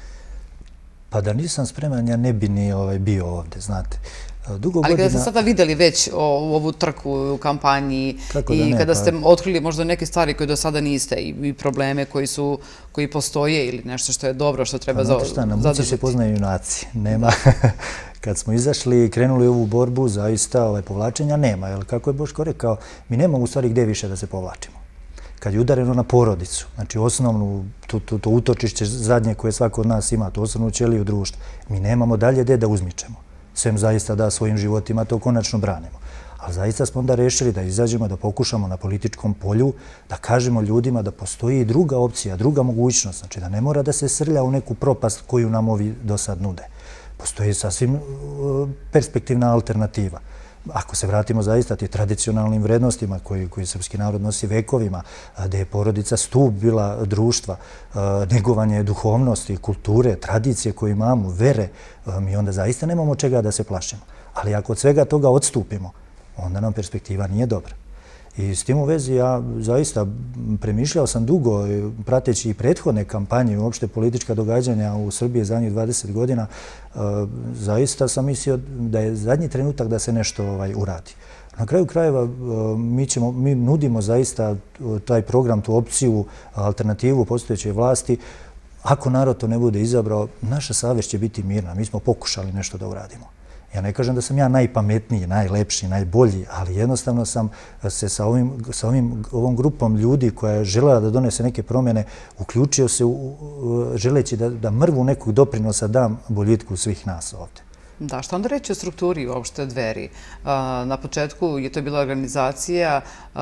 Pa da nisam spreman, ja ne bi ni bio ovde, znate. Ali kada ste sada videli već ovu trku u kampanji i kada ste otkrili možda neke stvari koje do sada niste i probleme koji postoje ili nešto što je dobro, što treba zadržati? Znate šta, na muci se poznaju junaci. Nema. Kad smo izašli i krenuli u ovu borbu, zaista povlačenja nema. Jer kako je Boško rekao, mi nemamo u stvari gde više da se povlačimo. Kad je udareno na porodicu, znači osnovnu, to utočište zadnje koje svako od nas ima, to osnovnu ćeliju društva, mi nemamo dalje gde da uzmičemo. Svem zaista da svojim životima to konačno branimo. Ali zaista smo onda rešili da izađemo, da pokušamo na političkom polju, da kažemo ljudima da postoji i druga opcija, druga mogućnost, znači da ne mora da se srlja u neku propast koju nam ovi do sad nude. Postoji sasvim perspektivna alternativa. Ako se vratimo zaista ti tradicionalnim vrednostima koji srpski narod nosi vekovima, gde je porodica stup bila društva, negovanje duhovnosti, kulture, tradicije koje imamo, vere, mi onda zaista nemamo čega da se plašimo. Ali ako od svega toga odstupimo, onda nam perspektiva nije dobra. I s tim u vezi ja zaista premišljao sam dugo, prateći i prethodne kampanje i uopšte politička događanja u Srbiji zadnjih dvadeset godina, zaista sam mislio da je zadnji trenutak da se nešto uradi. Na kraju krajeva mi nudimo zaista taj program, tu opciju, alternativu postojećoj vlasti. Ako narod to ne bude izabrao, naša savjest će biti mirna. Mi smo pokušali nešto da uradimo. Ja ne kažem da sam ja najpametniji, najlepši, najbolji, ali jednostavno sam se sa ovom grupom ljudi koja je želela da donese neke promjene, uključio se želeći da mrvu nekog doprinosa dam boljitku svih nas ovde. Da, što onda reći o strukturi uopšte Dveri? Na početku je to bila organizacija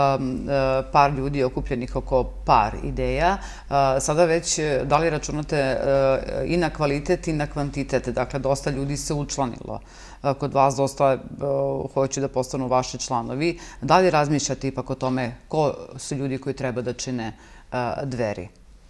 par ljudi okupljenih oko par ideja. Sada već da li računate i na kvalitet i na kvantitet? Dakle, dosta ljudi se učlanilo. Kod vas dosta hoću da postanu vaši članovi. Da li razmišljate ipak o tome ko su ljudi koji treba da čine Dveri?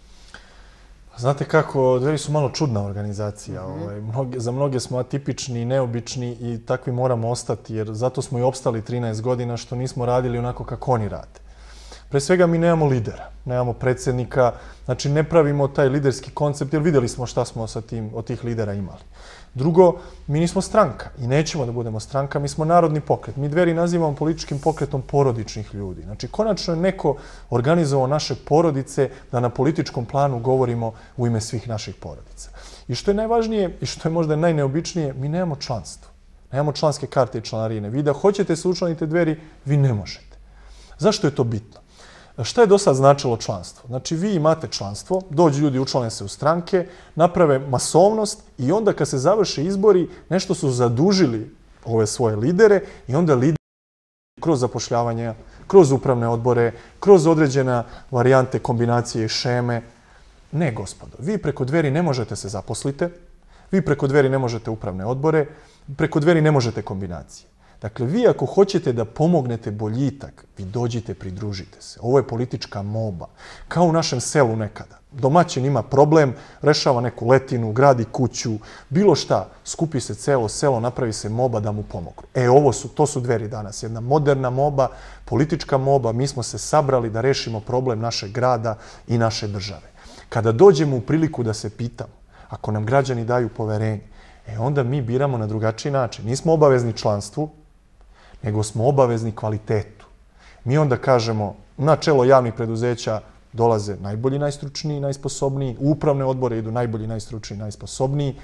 Znate kako, Dveri su malo čudna organizacija. Za mnoge smo atipični i neobični i takvi moramo ostati, jer zato smo i opstali trinaest godina što nismo radili onako kako oni rade. Pre svega mi nemamo lidera, nemamo predsjednika, znači ne pravimo taj liderski koncept, jer vidjeli smo šta smo od tih lidera imali. Drugo, mi nismo stranka i nećemo da budemo stranka, mi smo narodni pokret. Mi Dveri nazivamo političkim pokretom porodičnih ljudi. Znači, konačno je neko organizovao naše porodice da na političkom planu govorimo u ime svih naših porodica. I što je najvažnije i što je možda najneobičnije, mi nemamo članstvo. Nemamo članske karte i članarine. Vi da hoćete se učlaniti Dveri, vi ne možete. Zašto je to bitno? Šta je do sad značilo članstvo? Znači, vi imate članstvo, dođu ljudi, učlane se u stranke, naprave masovnost i onda kad se završe izbori, nešto su zadužili ove svoje lidere i onda lideri kroz zapošljavanje, kroz upravne odbore, kroz određene varijante, kombinacije i šeme. Ne, gospodo, vi preko Dveri ne možete se zaposlite, vi preko Dveri ne možete upravne odbore, preko Dveri ne možete kombinacije. Dakle, vi ako hoćete da pomognete boljitak, vi dođite, pridružite se. Ovo je politička moba. Kao u našem selu nekada. Domaćin ima problem, rešava neku letinu, gradi kuću, bilo šta, skupi se celo selo, napravi se moba da mu pomogu. E, ovo su, to su Dveri danas. Jedna moderna moba, politička moba, mi smo se sabrali da rešimo problem našeg grada i naše države. Kada dođemo u priliku da se pitamo, ako nam građani daju poverenje, e, onda mi biramo na drugačiji način. Nismo obavezni članstvu, nego smo obavezni kvalitetu. Mi onda kažemo, na čelo javnih preduzeća dolaze najbolji, najstručniji, najsposobniji, u upravne odbore idu najbolji, najstručniji, najsposobniji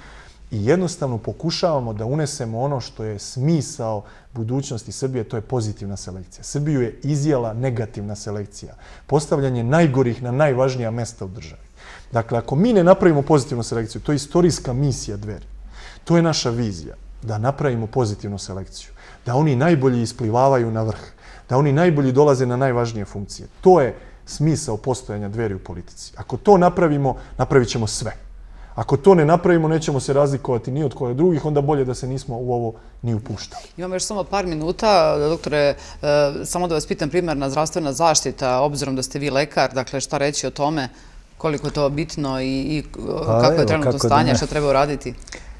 i jednostavno pokušavamo da unesemo ono što je smisao budućnosti Srbije, to je pozitivna selekcija. Srbiju je izjela negativna selekcija. Postavljanje najgorih na najvažnija mesta u državi. Dakle, ako mi ne napravimo pozitivnu selekciju, to je istorijska misija Dveri. To je naša vizija, da napravimo pozitivnu selekciju. Da oni najbolji isplivavaju na vrh. Da oni najbolji dolaze na najvažnije funkcije. To je smisao postojanja Dveri u politici. Ako to napravimo, napravit ćemo sve. Ako to ne napravimo, nećemo se razlikovati ni od koje drugih, onda bolje da se nismo u ovo ni upuštali. Imamo još samo par minuta. Doktore, samo da vas pitam, primarna zdravstvena zaštita, obzirom da ste vi lekar, dakle šta reći o tome, koliko je to bitno i kako je trenutno stanje, šta treba uraditi?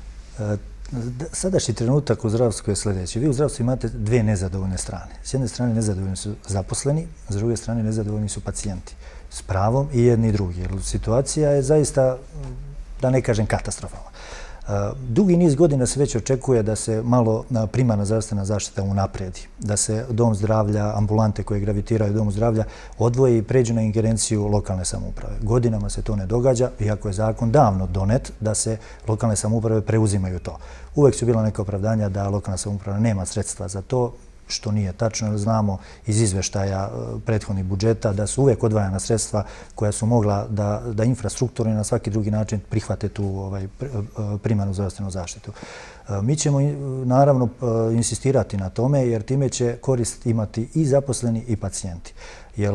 Sadašnji trenutak u zdravstvu je sljedeći. Vi u zdravstvu imate dve nezadovoljne strane. S jedne strane nezadovoljni su zaposleni, s druge strane nezadovoljni su pacijenti. S pravom i jedni i drugi. Jer situacija je zaista, da ne kažem, katastrofalna. Dugi niz godina se već očekuje da se malo primarna zdravstvena zaštita unapredi, da se dom zdravlja, ambulante koje gravitiraju domu zdravlja odvoje i pređu na ingerenciju lokalne samouprave. Godinama se to ne događa, iako je zakon davno donet da se lokalne samouprave preuzimaju to. Uvek su bila neka opravdanja da lokalna samouprava nema sredstva za to, što nije tačno, jer znamo iz izveštaja prethodnih budžeta da su uvek odvajana sredstva koja su mogla da, da infrastrukturno i na svaki drugi način prihvate tu ovaj, primarnu zdravstvenu zaštitu. Mi ćemo naravno insistirati na tome, jer time će korist imati i zaposleni i pacijenti. Jer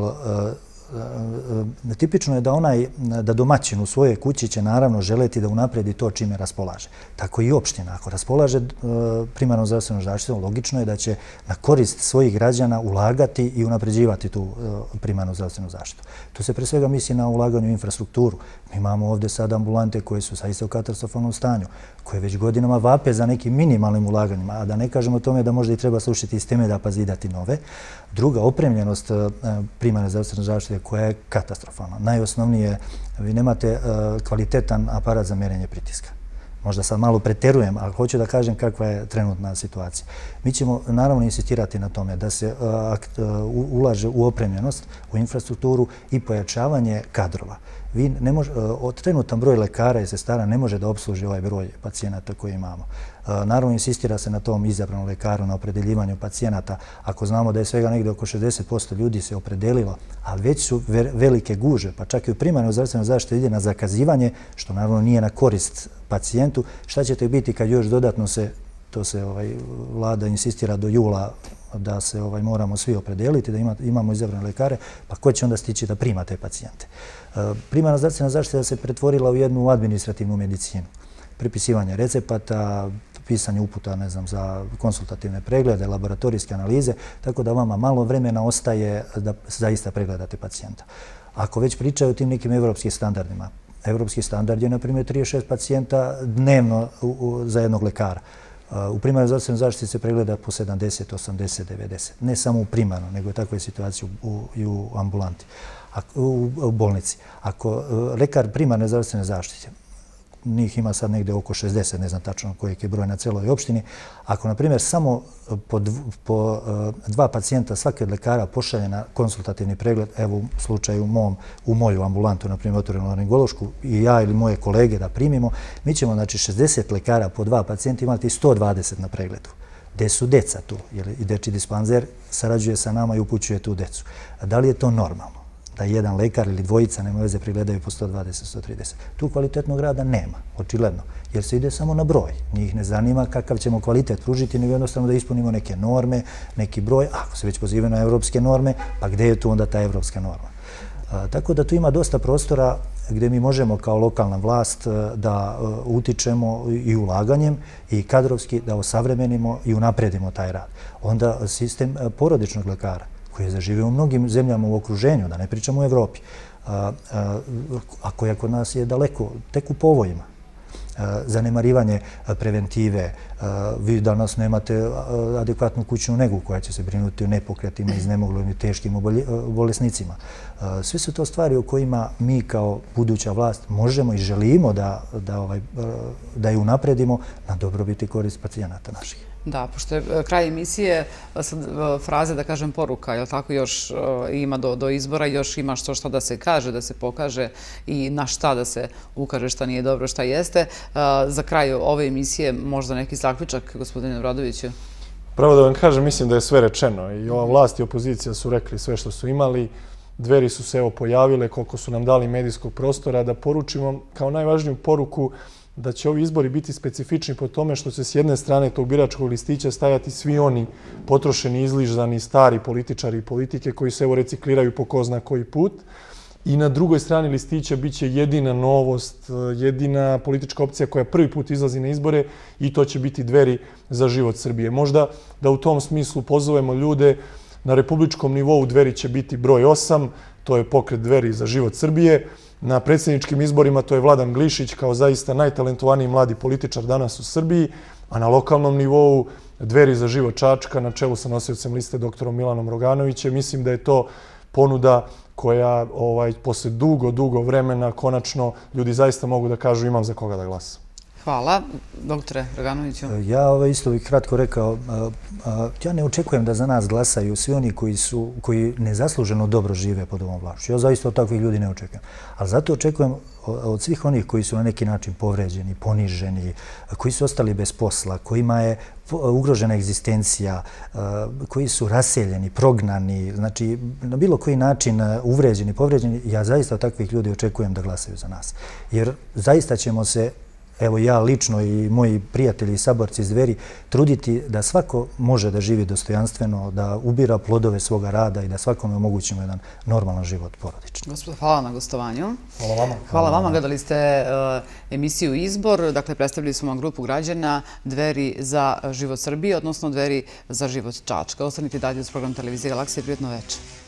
tipično je da onaj, da domaćin u svojoj kući će naravno želeti da unapredi to čime raspolaže. Tako i opština. Ako raspolaže primarnom zdravstvenom zaštitom, logično je da će na korist svojih građana ulagati i unapređivati tu primarnu zdravstvenu zaštitu. Tu se pre svega misli na ulaganje u infrastrukturu. Mi imamo ovdje sad ambulante koje su zaista u katastrofalnom stanju, koje već godinama vape za nekim minimalnim ulaganjima, a da ne kažemo o tome da možda i treba slušati iz teme da pa zidati nove. Druga, opremljenost primarne zdravstvene zaštite koja je katastrofalna. Najosnovnije, vi nemate kvalitetan aparat za mjerenje pritiska. Možda sad malo preterujem, ali hoću da kažem kakva je trenutna situacija. Mi ćemo naravno insistirati na tome da se ulaže u opremljenost, u infrastrukturu i pojačavanje kadrova. Vi ne može, od trenutan broj lekara i sestara ne može da opsluži ovaj broj pacijenata koji imamo. Naravno, insistira se na tom izabranom lekaru, na opredeljivanju pacijenata. Ako znamo da je svega negdje oko šezdeset posto ljudi se opredelilo, a već su velike guže, pa čak i u primarnoj zdravstvenoj zaštiti ide na zakazivanje, što naravno nije na korist pacijentu, šta ćete biti kad još dodatno se, to se ovaj, vlada insistira do jula, da se ovaj, moramo svi opredeliti, da ima, imamo izabrane lekare, pa ko će onda stići da prima te pacijente? Primarna zdravstvena zaštita se pretvorila u jednu administrativnu medicinu. Pripisivanje recepata, pisanje uputa, ne znam, za konsultativne preglede, laboratorijske analize, tako da vama malo vremena ostaje da zaista pregledate pacijenta. Ako već pričaju o tim nekim evropskim standardima, evropski standard je, na primjer, trideset šest pacijenta dnevno u, u, za jednog lekara. U primarnoj zdravstvenoj zaštiti se pregleda po sedamdeset, osamdeset, devedeset. Ne samo u primarno, nego je takva situacija u, i u ambulanti, u, u bolnici. Ako lekar primarne zdravstvene zaštite, njih ima sad negdje oko šezdeset, ne znam tačno koji je broj na celoj opštini. Ako, na primjer, samo po, dv, po uh, dva pacijenta svaki od lekara pošalje na konsultativni pregled, evo u slučaju mom, u moju ambulantu, na primjer otvorenu laringološku, i ja ili moje kolege da primimo, mi ćemo, znači, šezdeset lekara po dva pacijenta imati sto dvadeset na pregledu. Gde su deca tu? Jer i dečji dispanzer sarađuje sa nama i upućuje tu decu. A da li je to normalno? Da jedan lekar ili dvojica, nema veze, pregledaju po sto dvadeset, sto trideset. Tu kvalitetnog rada nema, očigledno, jer se ide samo na broj. Njih ne zanima kakav ćemo kvalitet pružiti, nego jednostavno da ispunimo neke norme, neki broj. Ako se već pozivaju na evropske norme, pa gde je tu onda ta evropska norma? A, tako da tu ima dosta prostora gdje mi možemo kao lokalna vlast da utičemo i ulaganjem i kadrovski da osavremenimo i unapredimo taj rad. Onda sistem porodičnog lekara, koji je zaživio u mnogim zemljama u okruženju, da ne pričamo u Evropi, a, a, a koja kod nas je daleko, tek u povojima. A, zanemarivanje preventive, a, vi danas nemate adekvatnu kućnu negu koja će se brinuti o nepokretima, iznemoglim i teškim bolesnicima. A, sve su to stvari o kojima mi kao buduća vlast možemo i želimo da, da, ovaj, da je unapredimo na dobrobit i korist pacijenata naših. Da, pošto je kraj emisije, fraze, da kažem, poruka, je li tako, još ima do izbora, još ima što šta da se kaže, da se pokaže i na šta da se ukaže, šta nije dobro, šta jeste. Za kraj ove emisije možda neki zaključak, gospodine Obradoviću? Pravo da vam kažem, mislim da je sve rečeno. I ova vlast i opozicija su rekli sve što su imali. Dveri su se evo pojavile, koliko su nam dali medijskog prostora, da poručimo kao najvažniju poruku da će ovi izbori biti specifični po tome što će s jedne strane tog biračkog listića stajati svi oni potrošeni, izližani, stari političari i politike koji se evo recikliraju po ko zna koji put. I na drugoj strani listića bit će jedina novost, jedina politička opcija koja prvi put izlazi na izbore i to će biti Dveri za život Srbije. Možda da u tom smislu pozovemo ljude, na republičkom nivou Dveri će biti broj osam, to je pokret Dveri za život Srbije. Na predsjedničkim izborima to je Vladan Glišić kao zaista najtalentovaniji mladi političar danas u Srbiji, a na lokalnom nivou Dveri za život Čačka na čelu sa nosiocem liste doktorom Milanom Roganovićem. Mislim da je to ponuda koja posle dugo, dugo vremena konačno ljudi zaista mogu da kažu imam za koga da glasam. Hvala. Doktore Roganoviću. Ja isto bih kratko rekao, ja ne očekujem da za nas glasaju svi oni koji nezasluženo dobro žive pod ovom vlašću. Ja zaista od takvih ljudi ne očekujem. Ali zato očekujem od svih onih koji su na neki način povređeni, poniženi, koji su ostali bez posla, kojima je ugrožena egzistencija, koji su raseljeni, prognani, znači na bilo koji način uvređeni, povređeni, ja zaista od takvih ljudi očekujem da glasaju za nas. Jer zaista ćemo se, evo ja lično i moji prijatelji i saborci iz Dveri, truditi da svako može da živi dostojanstveno, da ubira plodove svoga rada i da svakome omogućimo jedan normalan život porodični. Gospod, hvala na gostovanju. Hvala vama. Hvala vama. Gledali ste emisiju Izbor. Dakle, predstavili smo vam grupu građana Dveri za život Srbije, odnosno Dveri za život Čačka. Ostanite dalje uz program televizije Galaksije. Prijetno večer.